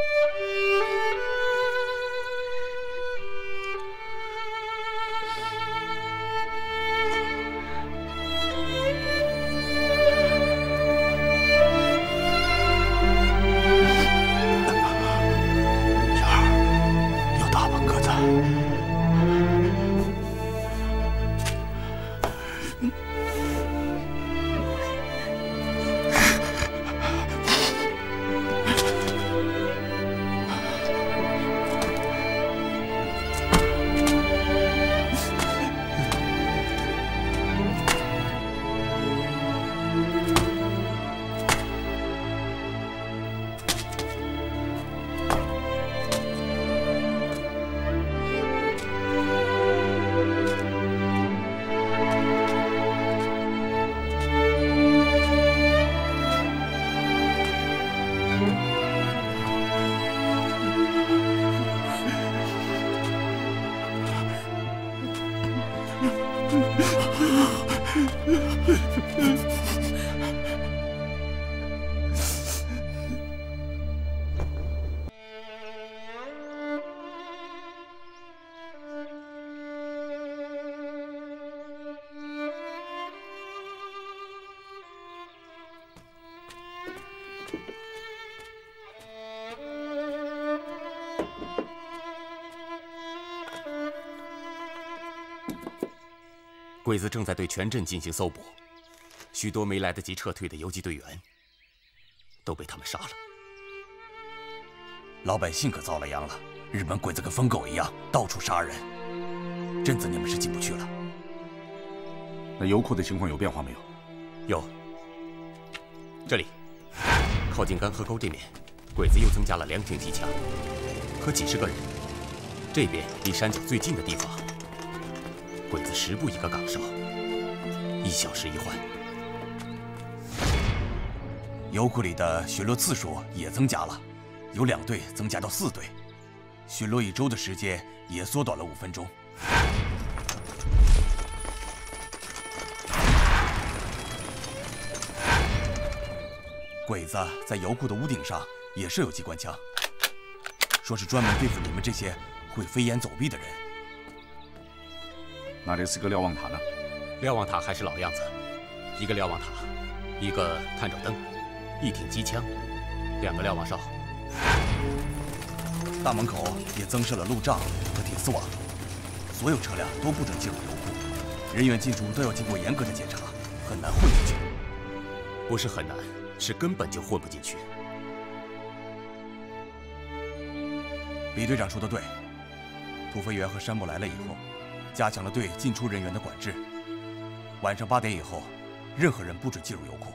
小二，有大本鸽子。 鬼子正在对全镇进行搜捕，许多没来得及撤退的游击队员都被他们杀了。 老百姓可遭了殃了，日本鬼子跟疯狗一样，到处杀人。镇子你们是进不去了。 那油库的情况有变化没有？ 有。这里，靠近干河沟这面，鬼子又增加了2挺机枪和几十个人。这边离山脚最近的地方，鬼子10步一个岗哨，1小时一换。 油库里的巡逻次数也增加了，由2队增加到4队，巡逻1周的时间也缩短了5分钟。鬼子在油库的屋顶上也设有机关枪，说是专门对付你们这些会飞檐走壁的人。 那这4个瞭望塔呢？ 瞭望塔还是老样子，1个瞭望塔，1个探照灯，1挺机枪，2个瞭望哨。 大门口也增设了路障和铁丝网，所有车辆都不准进入油库，人员进出都要经过严格的检查，很难混进去。 不是很难，是根本就混不进去。李队长说的对，土肥原和山木来了以后，加强了对进出人员的管制。晚上8点以后，任何人不准进入油库。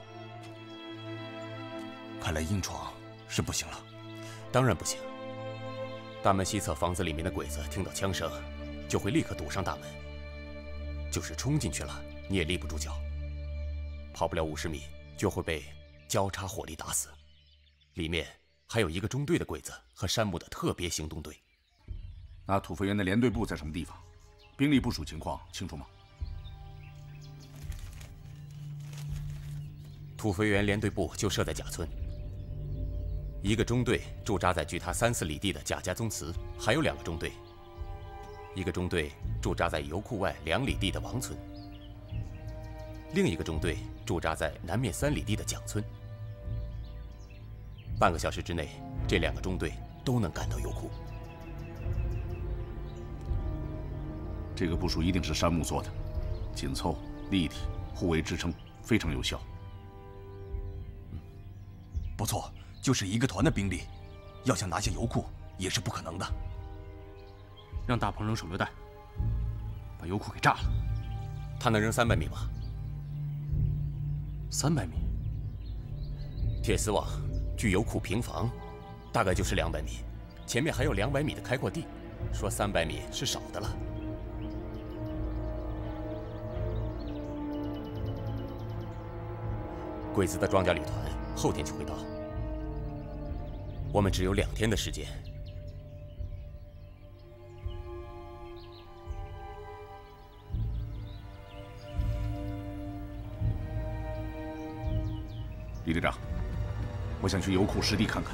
看来硬闯是不行了。当然不行。大门西侧房子里面的鬼子听到枪声，就会立刻堵上大门。就是冲进去了，你也立不住脚，跑不了50米就会被交叉火力打死。里面还有1个中队的鬼子和山木的特别行动队。 那土肥原的连队部在什么地方？兵力部署情况清楚吗？ 土肥原连队部就设在甲村，1个中队驻扎在距他3、4里地的贾家宗祠，还有2个中队。1个中队驻扎在油库外2里地的王村，另1个中队驻扎在南面3里地的蒋村。半个小时之内，这2个中队都能赶到油库。 这个部署一定是山木做的，紧凑、立体、互为支撑，非常有效。 不错，就是1个团的兵力，要想拿下油库也是不可能的。 让大鹏扔手榴弹，把油库给炸了。 他能扔300米吗 ？300米。 铁丝网距油库平房大概就是200米， 前面还有200米的开阔地，说300米是少的了。鬼子的装甲旅团后天就会到，我们只有2天的时间。 李队长，我想去油库实地看看。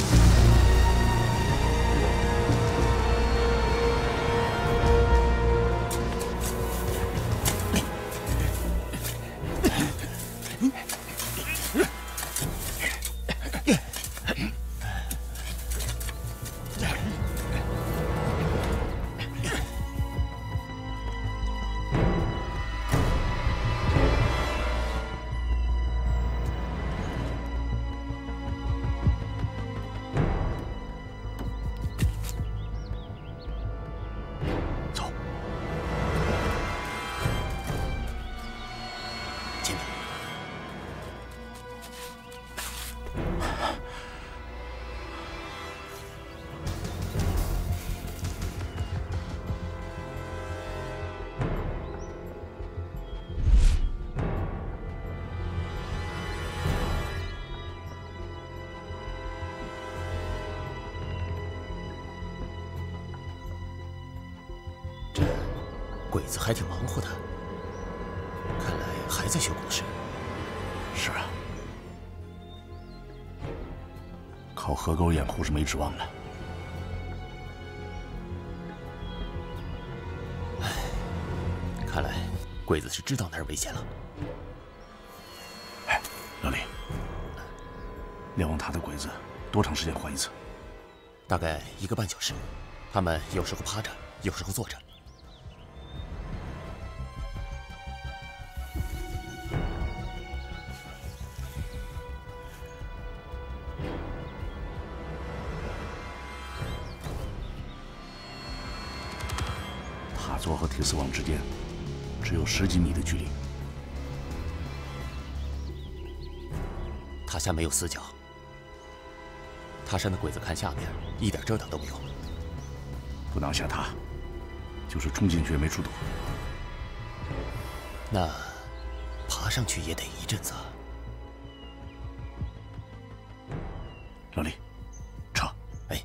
鬼子还挺忙活的，看来还在修工事。 是啊，靠河沟掩护是没指望了。 唉，看来鬼子是知道哪儿危险了。 哎，老李，瞭望塔的鬼子多长时间换一次？ 大概1个半小时，他们有时候趴着，有时候坐着。 塔座和铁丝网之间只有10几米的距离。 塔下没有死角，塔山的鬼子看下面一点遮挡都没有。 不挡下塔，就是冲进去也没处躲。 那爬上去也得一阵子啊。 老李，撤！ 哎。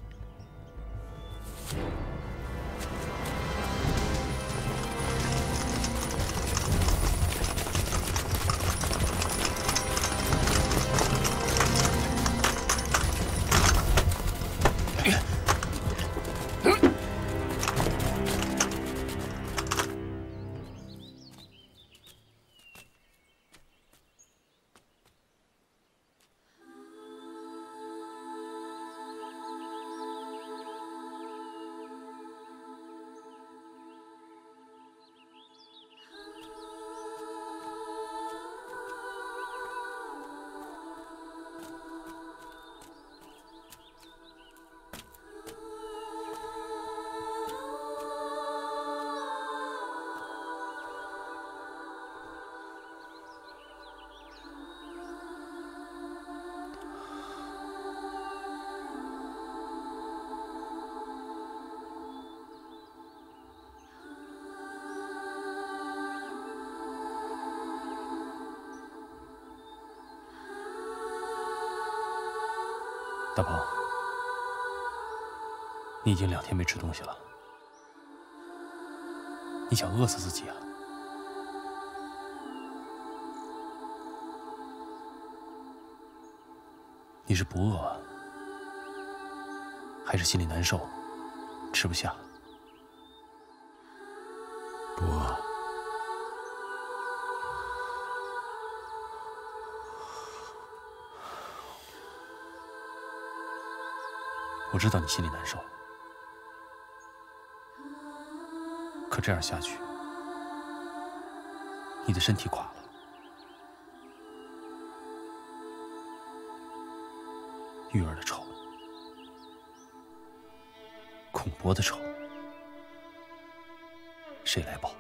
大鹏，你已经2天没吃东西了，你想饿死自己啊？你是不饿，还是心里难受，吃不下？ 不饿。 我知道你心里难受，可这样下去，你的身体垮了，玉儿的仇，孔博的仇，谁来报？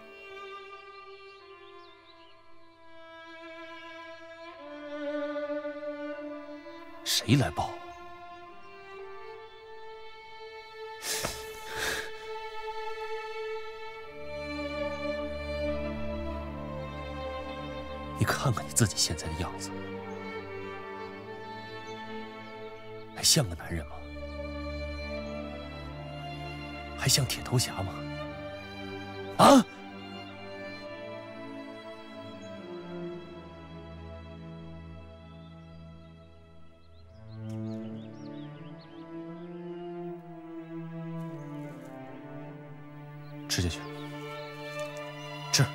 谁来报？ 你看看你自己现在的样子，还像个男人吗？还像铁头侠吗？啊！吃下去，吃，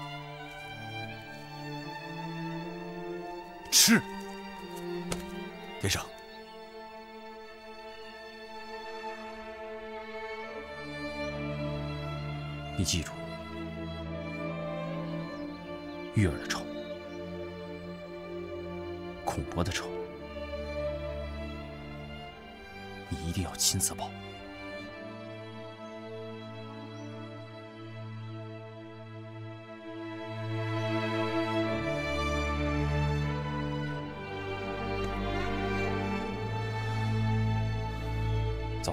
吃。 天生， 你记住，玉儿的仇，孔伯的仇，你一定要亲自报。走。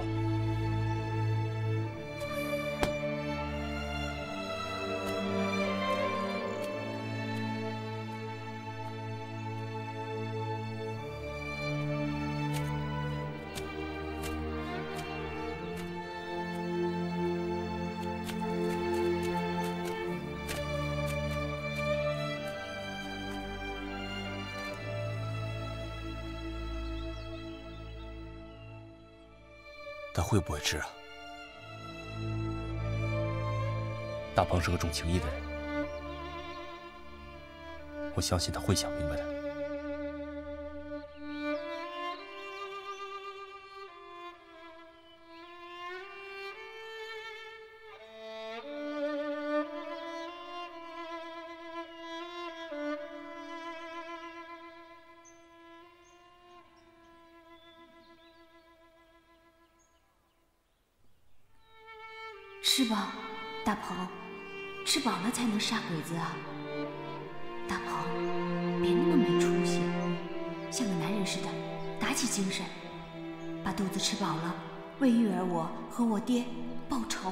他会不会吃啊？ 大鹏是个重情义的人，我相信他会想明白的。 吃吧，大鹏，吃饱了才能杀鬼子啊！大鹏，别那么没出息，像个男人似的，打起精神，把肚子吃饱了，为玉儿我和我爹报仇。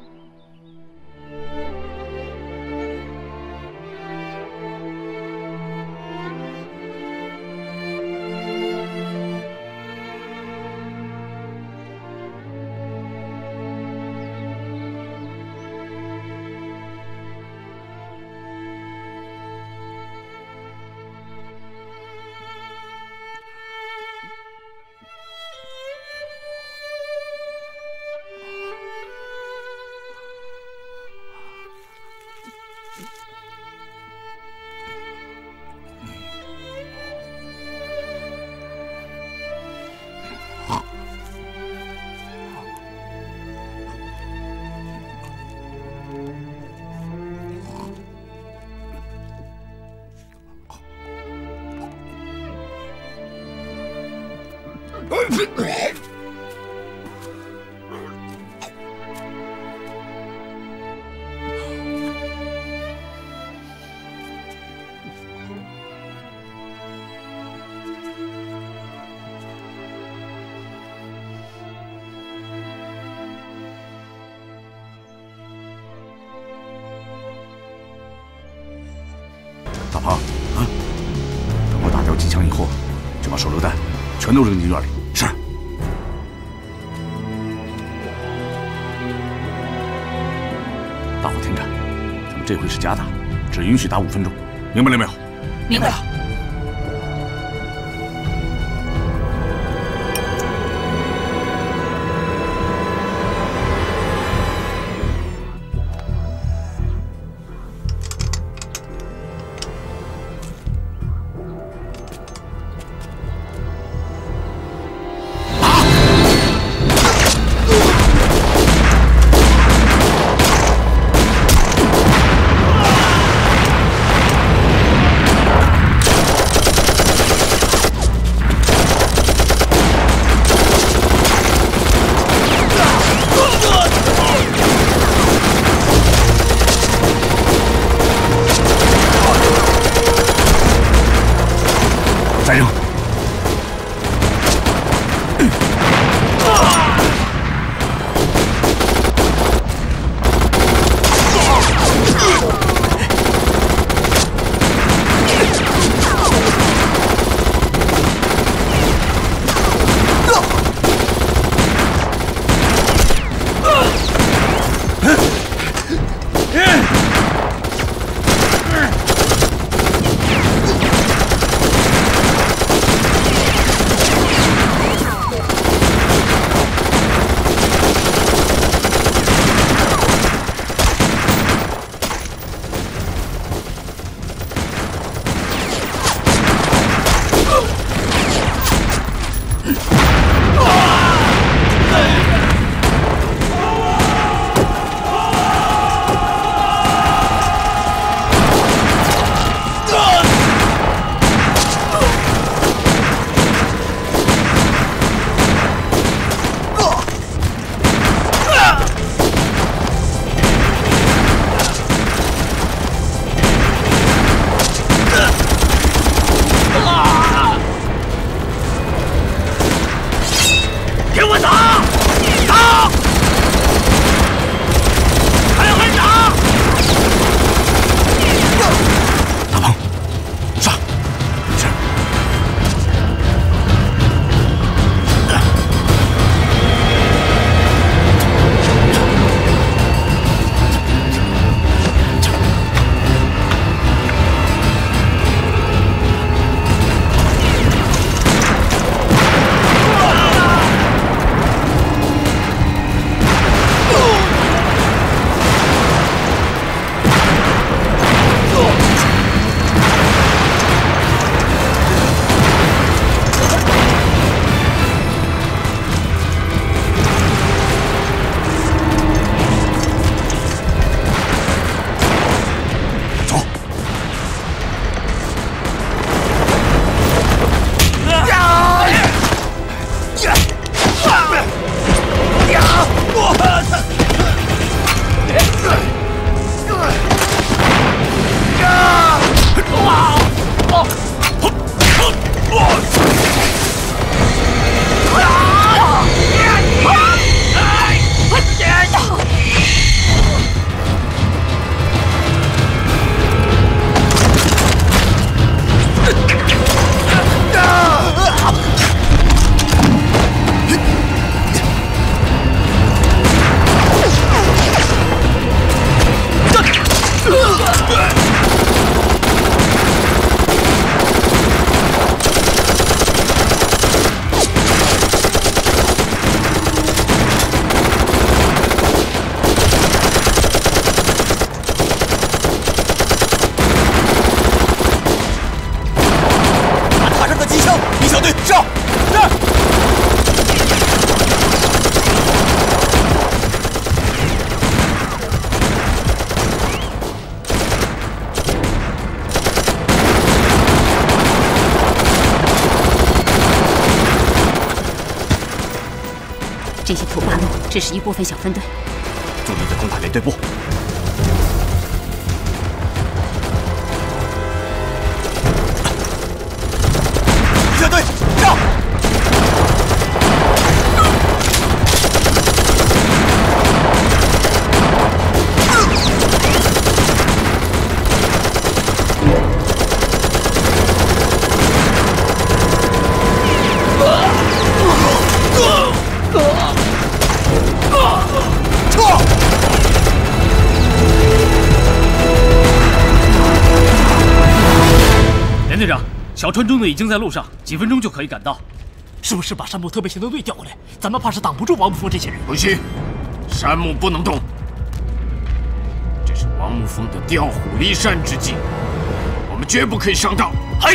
大鹏啊，等我打掉机枪以后，就把手榴弹全都扔进院里。是。大伙听着，咱们这回是假打，只允许打5分钟，明白了没有？ 明白了。 土八路只是一部分小分队， 注意的攻打连队部。 车队上！ 连队长，小川中队已经在路上，几分钟就可以赶到。 是不是把山木特别行动队调过来？咱们怕是挡不住王木峰这些人。 不行，山木不能动。这是王木峰的调虎离山之计，我们绝不可以上当。 嘿。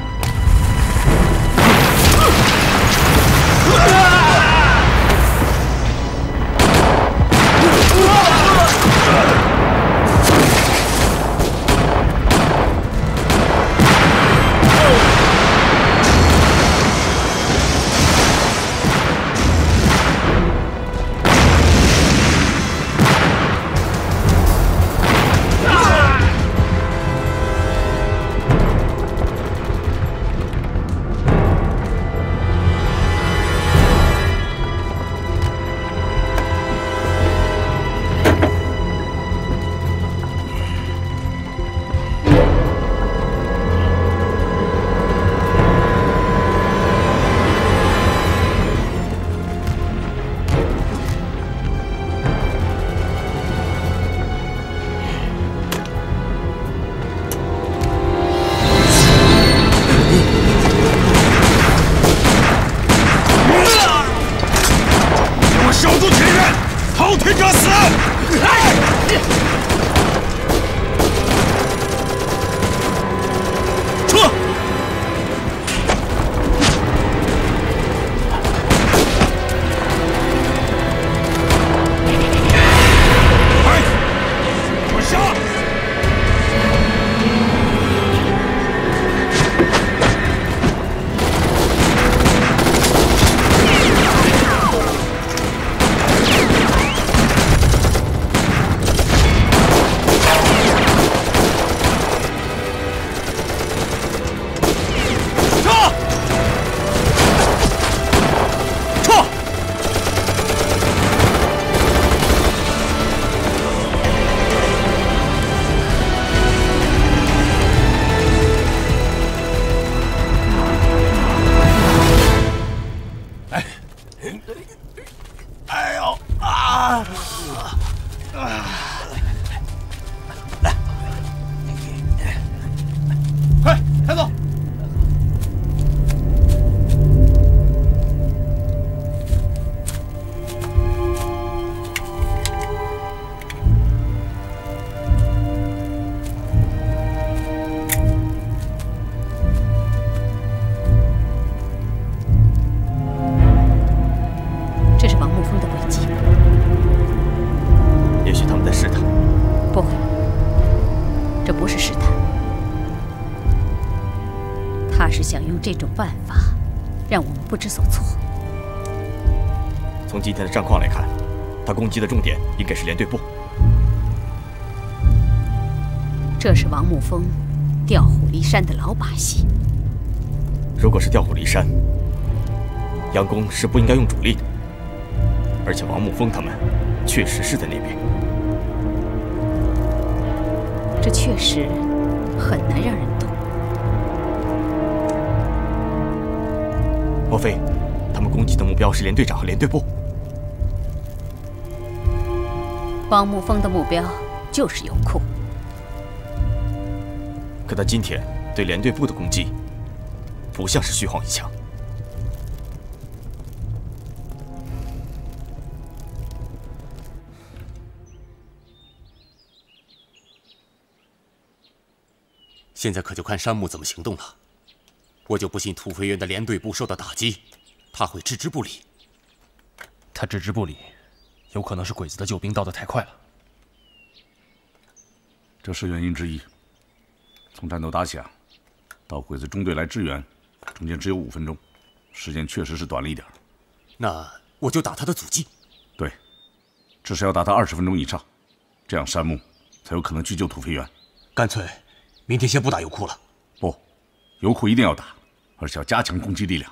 这种办法让我们不知所措。 从今天的战况来看，他攻击的重点应该是连队部。 这是王木峰调虎离山的老把戏。 如果是调虎离山，杨公是不应该用主力的。而且王木峰他们确实是在那边， 这确实很难让人懂。 莫非他们攻击的目标是连队长和连队部？ 王木峰的目标就是油库， 可他今天对连队部的攻击，不像是虚晃一枪。 现在可就看山木怎么行动了。我就不信土肥原的连队部受到打击，他会置之不理。 他置之不理，有可能是鬼子的救兵到得太快了。 这是原因之一。从战斗打响到鬼子中队来支援，中间只有5分钟，时间确实是短了一点。 那我就打他的阻击。 至少要打他20分钟以上，这样山木才有可能去救土肥原。 干脆明天先不打油库了。 不，油库一定要打，而且要加强攻击力量。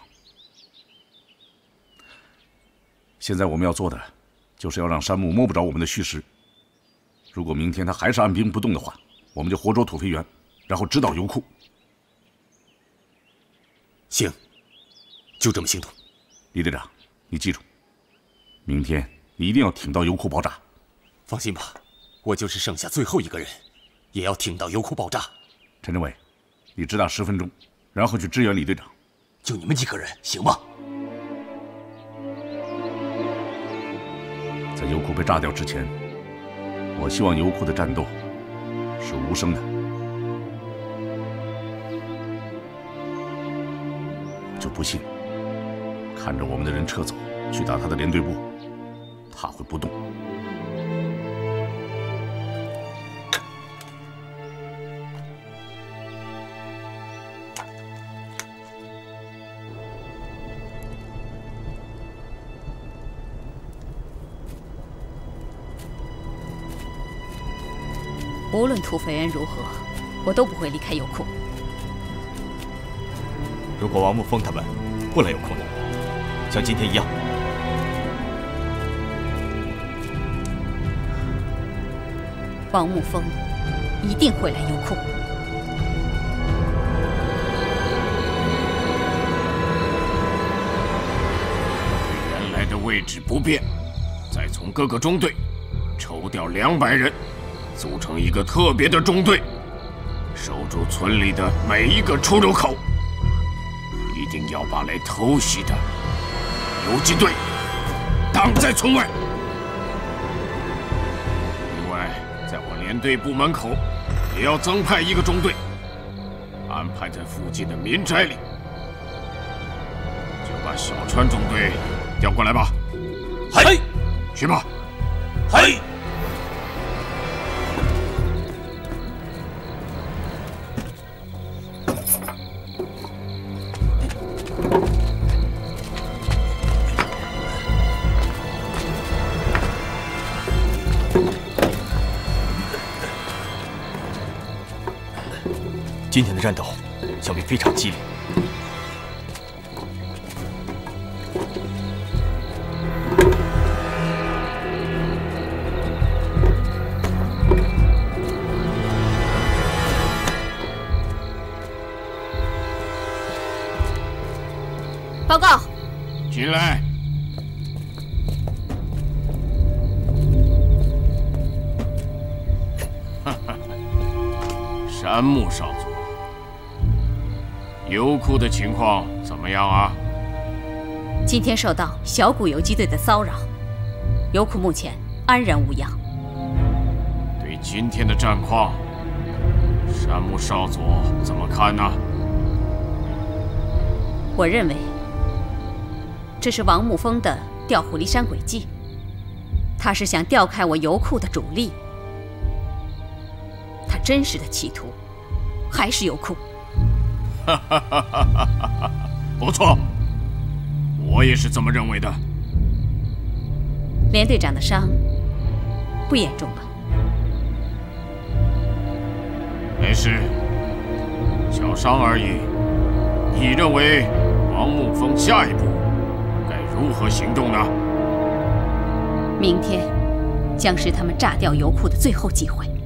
现在我们要做的，就是要让山木摸不着我们的虚实。如果明天他还是按兵不动的话，我们就活捉土肥原，然后直捣油库。 行，就这么行动。 李队长，你记住，明天你一定要挺到油库爆炸。 放心吧，我就是剩下最后一个人，也要挺到油库爆炸。 陈政委，你只打10分钟，然后去支援李队长。 就你们几个人，行吗？ 在油库被炸掉之前，我希望油库的战斗是无声的。我就不信，看着我们的人撤走，去打他的连队部，他会不动。 无论土肥原如何，我都不会离开油库。 如果王沐风他们不来油库呢？像今天一样。 王沐风一定会来油库。 原来的位置不变，再从各个中队抽调200人。组成一个特别的中队，守住村里的每一个出入口，一定要把来偷袭的游击队挡在村外。另外，在我连队部门口也要增派一个中队，安排在附近的民宅里。就把小川中队调过来吧。 嘿， 去吧。 嘿。 今天的战斗想必非常激烈。 报告。 进来。山木少佐。油库的情况怎么样啊？ 今天受到小谷游击队的骚扰，油库目前安然无恙。 对今天的战况，山木少佐怎么看呢？ 我认为这是王沐风的调虎离山诡计，他是想调开我油库的主力。他真实的企图还是油库。 不错，我也是这么认为的。 连队长的伤不严重吧？ 没事，小伤而已。你认为王沐风下一步该如何行动呢？ 明天将是他们炸掉油库的最后机会。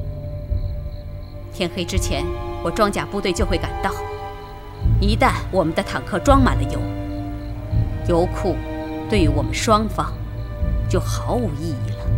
天黑之前，我装甲部队就会赶到。一旦我们的坦克装满了油，油库对于我们双方就毫无意义了。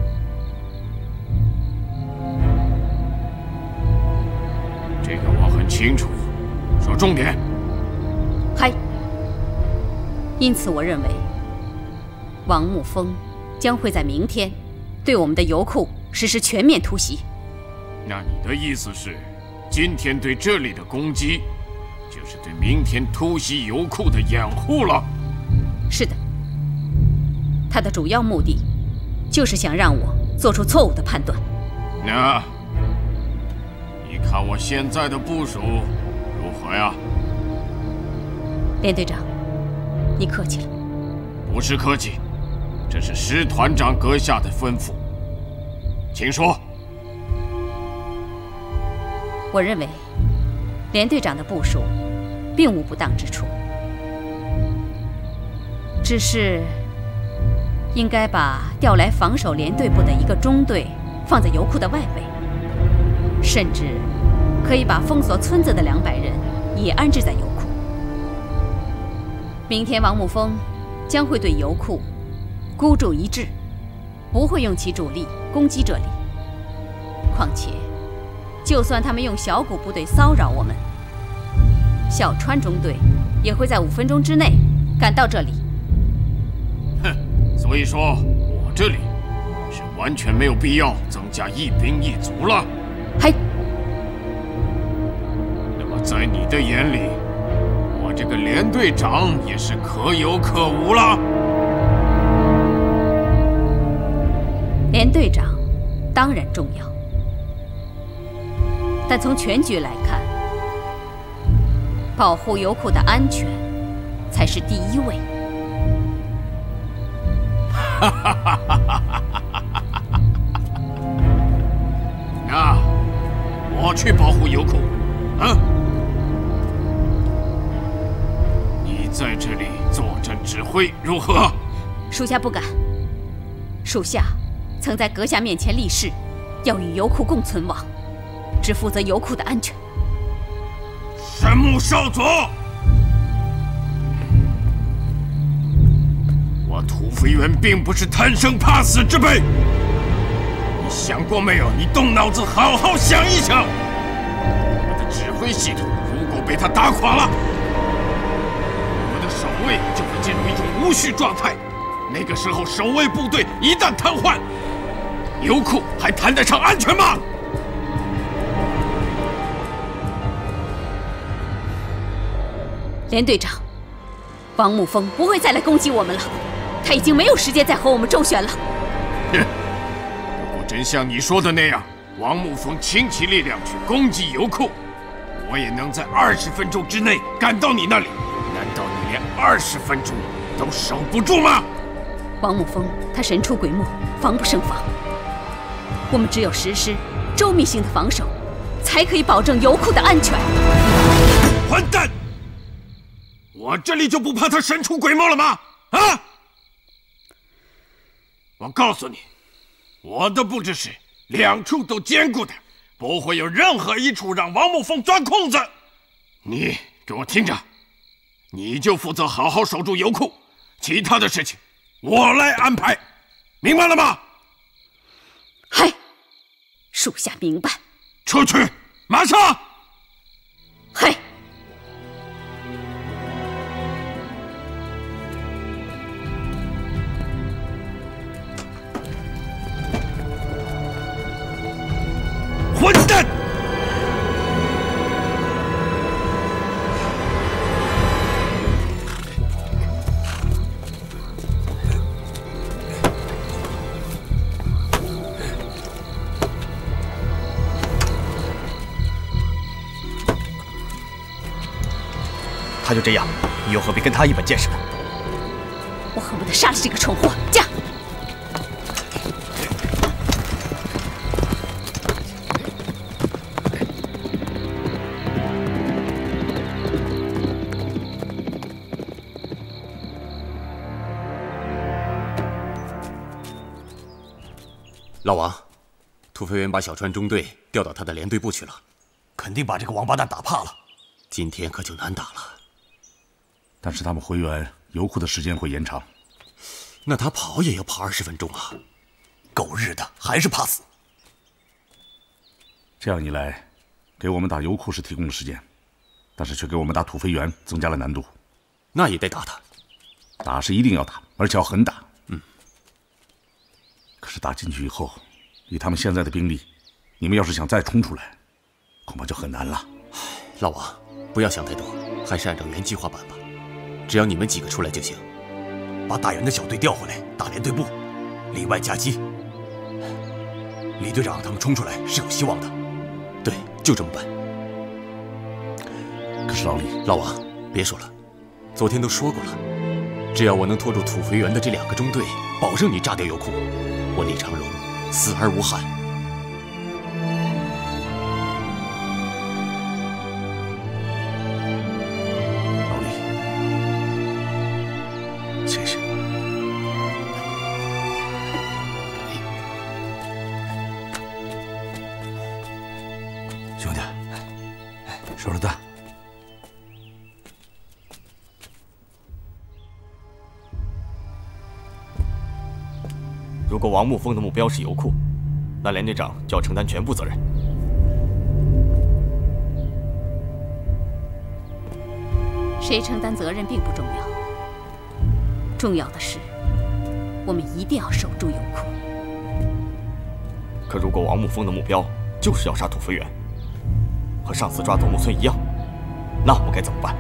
这个我很清楚，说重点。 嗨。因此，我认为王沐风将会在明天对我们的油库实施全面突袭。 那你的意思是，今天对这里的攻击，就是对明天突袭油库的掩护了？ 是的，他的主要目的就是想让我做出错误的判断。 那，你看我现在的部署如何呀？ 连队长，你客气了。 不是客气， 这是师团长阁下的吩咐，请说。 我认为，连队长的部署并无不当之处，只是应该把调来防守连队部的一个中队放在油库的外围，甚至可以把封锁村子的200人也安置在油库。明天王沐风将会对油库孤注一掷，不会用其主力攻击这里。况且，就算他们用小股部队骚扰我们，小川中队也会在5分钟之内赶到这里。 哼，所以说我这里是完全没有必要增加1兵1卒了。 嘿， 那么在你的眼里，我这个连队长也是可有可无了。 连队长当然重要，但从全局来看，保护油库的安全才是第1位。 那我去保护油库，啊？你在这里坐镇指挥如何？ 属下不敢。属下曾在阁下面前立誓，要与油库共存亡，只负责油库的安全。 神木少佐，我土肥原并不是贪生怕死之辈。你想过没有？你动脑子好好想一想，我的指挥系统如果被他打垮了，我们的守卫就会进入一种无序状态。那个时候，守卫部队一旦瘫痪，油库还谈得上安全吗？ 连队长，王沐风不会再来攻击我们了，他已经没有时间再和我们周旋了。 哼！如果真像你说的那样，王沐风倾其力量去攻击油库，我也能在20分钟之内赶到你那里。难道你连20分钟都守不住吗？ 王沐风他神出鬼没，防不胜防。我们只有实施周密性的防守，才可以保证油库的安全。 混蛋！我这里就不怕他神出鬼没了吗？啊！我告诉你，我的布置是2处都兼顾的，不会有任何一处让王沐风钻空子。你给我听着，你就负责好好守住油库，其他的事情我来安排，明白了吗？ 嗨，属下明白。 出去，马上！ 嗨。 混蛋！ 他就这样，你又何必跟他一本见识呢？ 我恨不得杀了这个蠢货！驾！ 老王，土肥原把小川中队调到他的连队部去了， 肯定把这个王八蛋打怕了。 今天可就难打了。 但是他们回援油库的时间会延长， 那他跑也要跑20分钟啊！ 狗日的，还是怕死。 这样一来，给我们打油库是提供了时间，但是却给我们打土肥原增加了难度。 那也得打他， 打是一定要打，而且要狠打。可是打进去以后，以他们现在的兵力，你们要是想再冲出来，恐怕就很难了。 老王，不要想太多，还是按照原计划办吧。只要你们几个出来就行， 把大元的小队调回来打连队部，里外夹击。李队长他们冲出来是有希望的。 对，就这么办。 可是老李， 老王，别说了，昨天都说过了， 只要我能拖住土肥原的这2个中队，保证你炸掉油库，我李长荣死而无憾。 老李，谢谢。 兄弟，手榴弹。 如果王沐风的目标是油库，那连队长就要承担全部责任。 谁承担责任并不重要，重要的是，我们一定要守住油库。 可如果王沐风的目标就是要杀土肥原，和上次抓头目村一样，那我们该怎么办？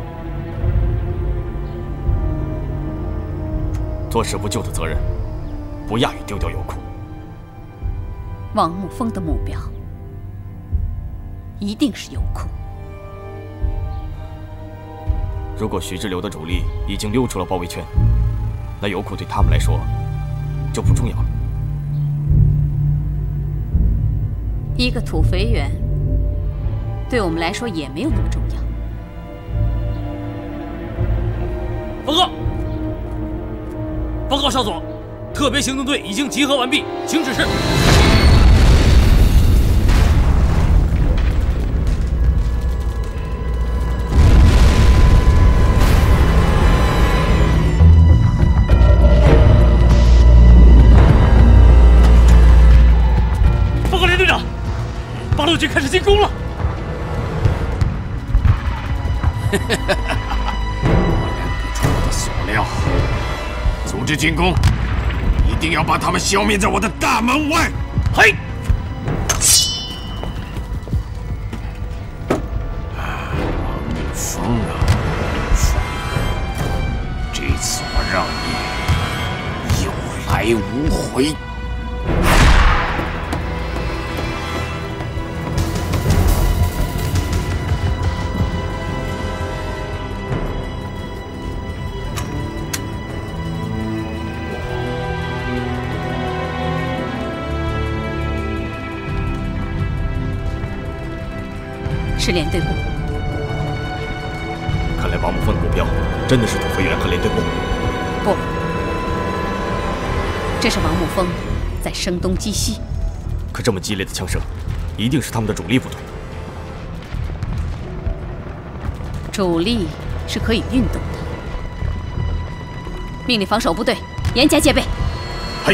做事不救的责任，不亚于丢掉油库。 王沐风的目标一定是油库。 如果徐志流的主力已经溜出了包围圈，那油库对他们来说就不重要了。 一个土肥原对我们来说也没有那么重要。 报告！报告少佐，特别行动队已经集合完毕，请指示。报告连队长，八路军开始进攻了。 果然不出我的所料。组织进攻，一定要把他们消灭在我的大门外！ 嘿！ 王沐风啊，这次我让你有来无回！ 是连队部。 看来王沐风的目标真的是土肥原和连队部。 不，这是王沐风在声东击西。 可这么激烈的枪声，一定是他们的主力部队。 主力是可以运动的。命令防守部队严加戒备。 嘿。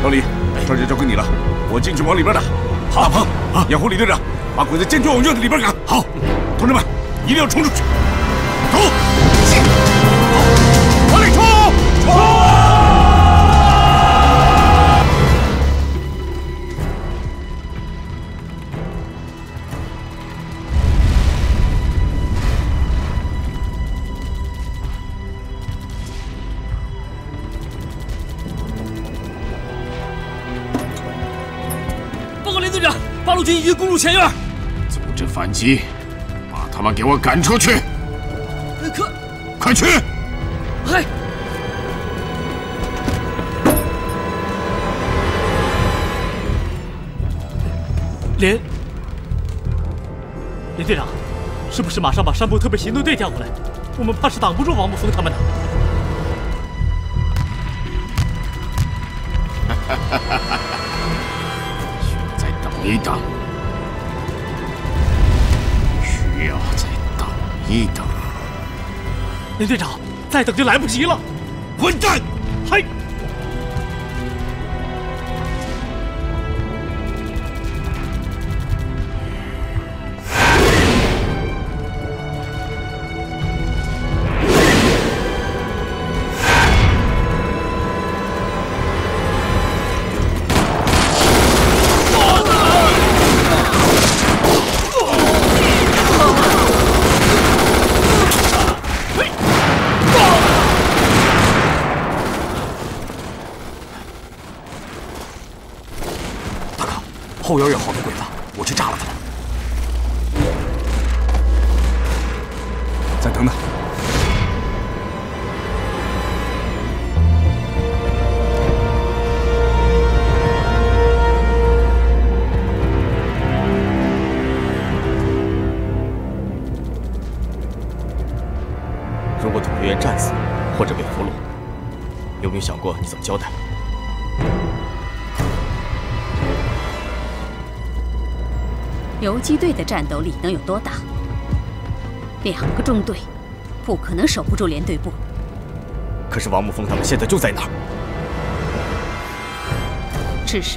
老李，这就交给你了，我进去往里边打。好，大鹏，掩护李队长，把鬼子坚决往院子里边赶。好，同志们，一定要冲出去！走，往里冲！冲！ 八路军已经攻入前院， 组织反击，把他们给我赶出去！快去！ 嗨！连队长，是不是马上把山部特别行动队调过来？我们怕是挡不住王沐风他们的。 一等，需要再等一等。 连队长，再等就来不及了！ 混蛋！ 嗨！ 后院有好多鬼子，我去炸了他们。再等等。 如果董学员战死或者被俘虏，有没有想过你怎么交代？ 游击队的战斗力能有多大？2个中队，不可能守不住连队部。 可是王沐风他们现在就在那儿。 至少，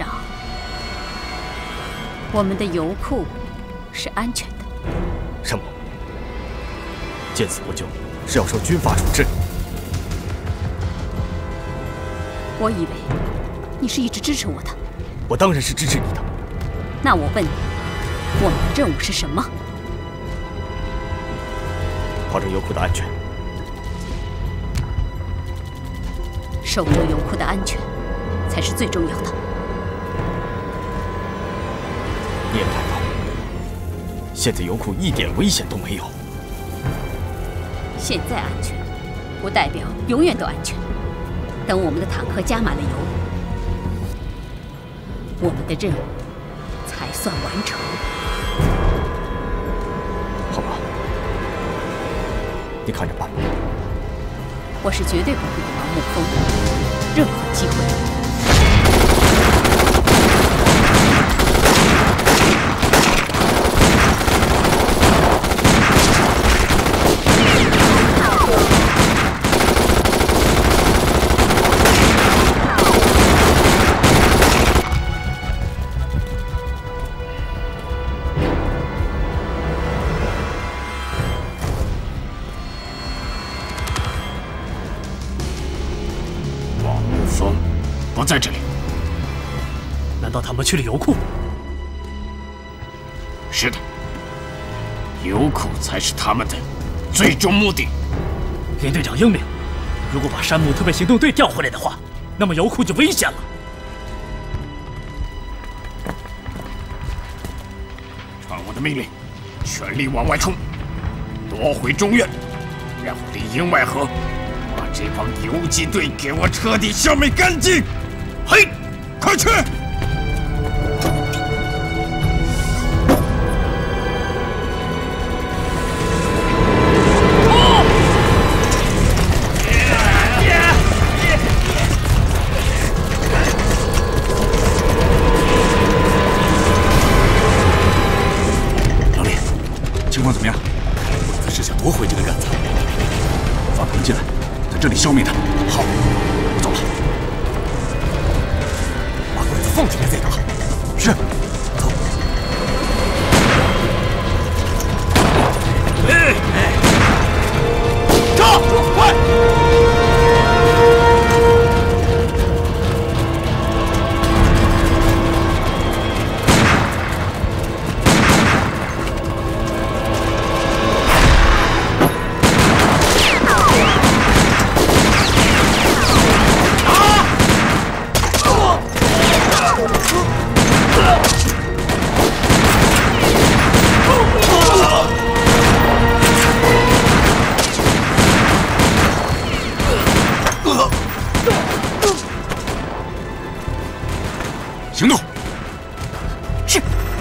我们的油库是安全的。 山姆，见死不救是要受军法处置。 我以为你是一直支持我的。 我当然是支持你的。 那我问你。 我们的任务是什么？ 保证油库的安全。 守住油库的安全，才是最重要的。 你也看到，现在油库一点危险都没有。 现在安全，不代表永远都安全。等我们的坦克加满了油，我们的任务才算完成。 你看着办吧。 我是绝对不会给王沐风任何机会。 不在这里， 难道他们去了油库？ 是的，油库才是他们的最终目的。 连队长英明，如果把山木特别行动队调回来的话，那么油库就危险了。 传我的命令，全力往外冲，夺回中院，然后里应外合，把这帮游击队给我彻底消灭干净！ 嘿，快去！ 老李，情况怎么样？ 鬼子是想夺回这个院子， 放他们进来，在这里消灭他。好，我走了。 放几天再打。是。走。 撤！快！ 行动！ 是。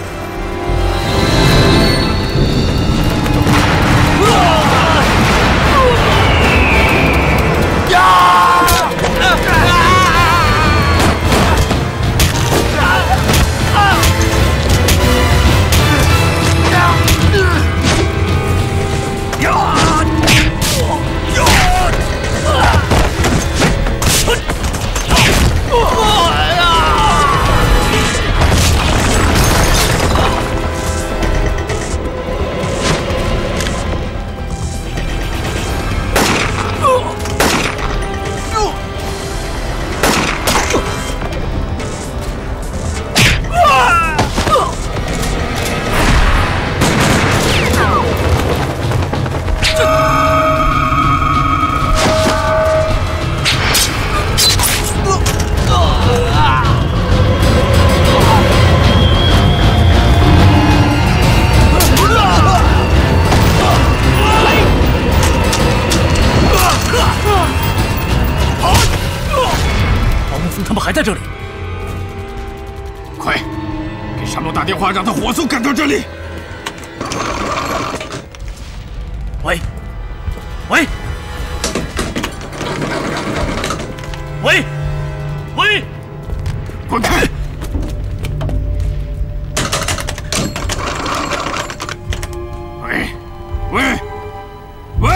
他们还在这里， 快给沙漠打电话，让他火速赶到这里。 喂，喂，喂，喂， 滚开！喂，喂，喂，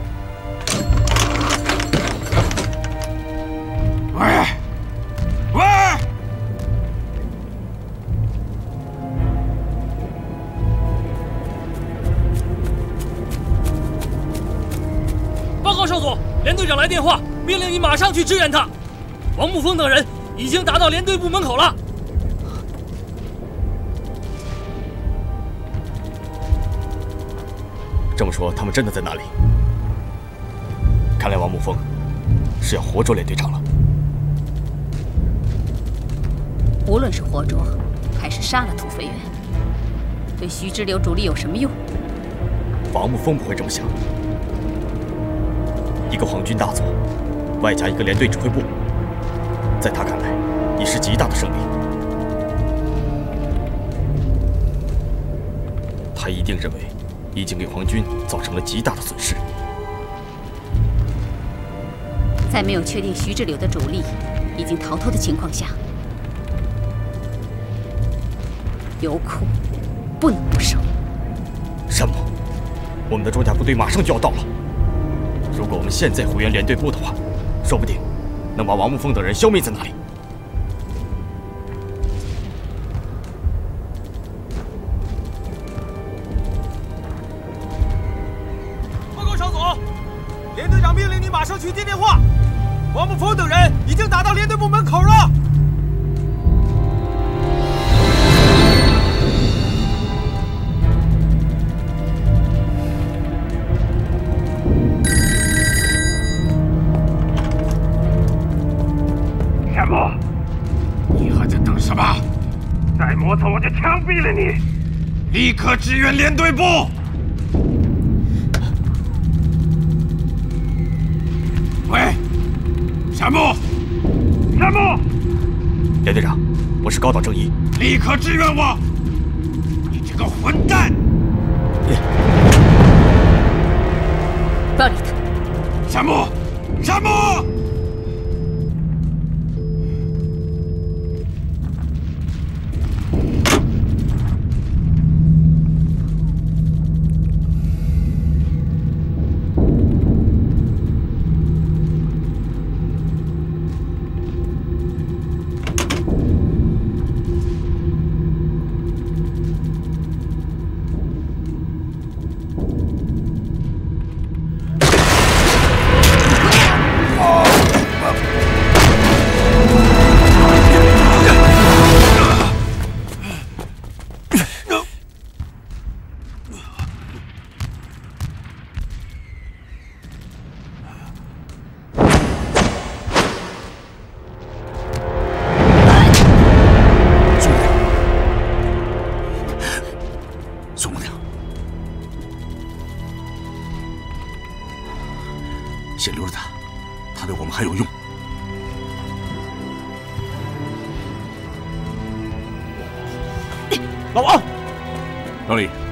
喂！ 报告少佐，连队长来电话，命令你马上去支援他。王沐风等人已经达到连队部门口了。 这么说，他们真的在那里？看来王沐风是要活捉连队长了。 无论是活捉，还是杀了土肥原，对徐之流主力有什么用？ 王沐风不会这么想。一个皇军大佐，外加一个连队指挥部，在他看来，已是极大的胜利。他一定认为，已经给皇军造成了极大的损失。 在没有确定徐志柳的主力已经逃脱的情况下，油库不能不守。 山姆，我们的装甲部队马上就要到了。如果我们现在回援连队部的话，说不定能把王沐风等人消灭在那里。 报告少佐，连队长命令你马上去接电话。王沐风等人已经打到连队部门口了。 山姆，你还在等什么？再磨蹭我就枪毙了你！立刻支援连队部！喂，山姆，山姆！ 连队长，我是高岛正一。 立刻支援我！你这个混蛋！ 不要理他。 山姆，山姆！ 孙姑娘，先留着他，他对我们还有用。 老王， 老李。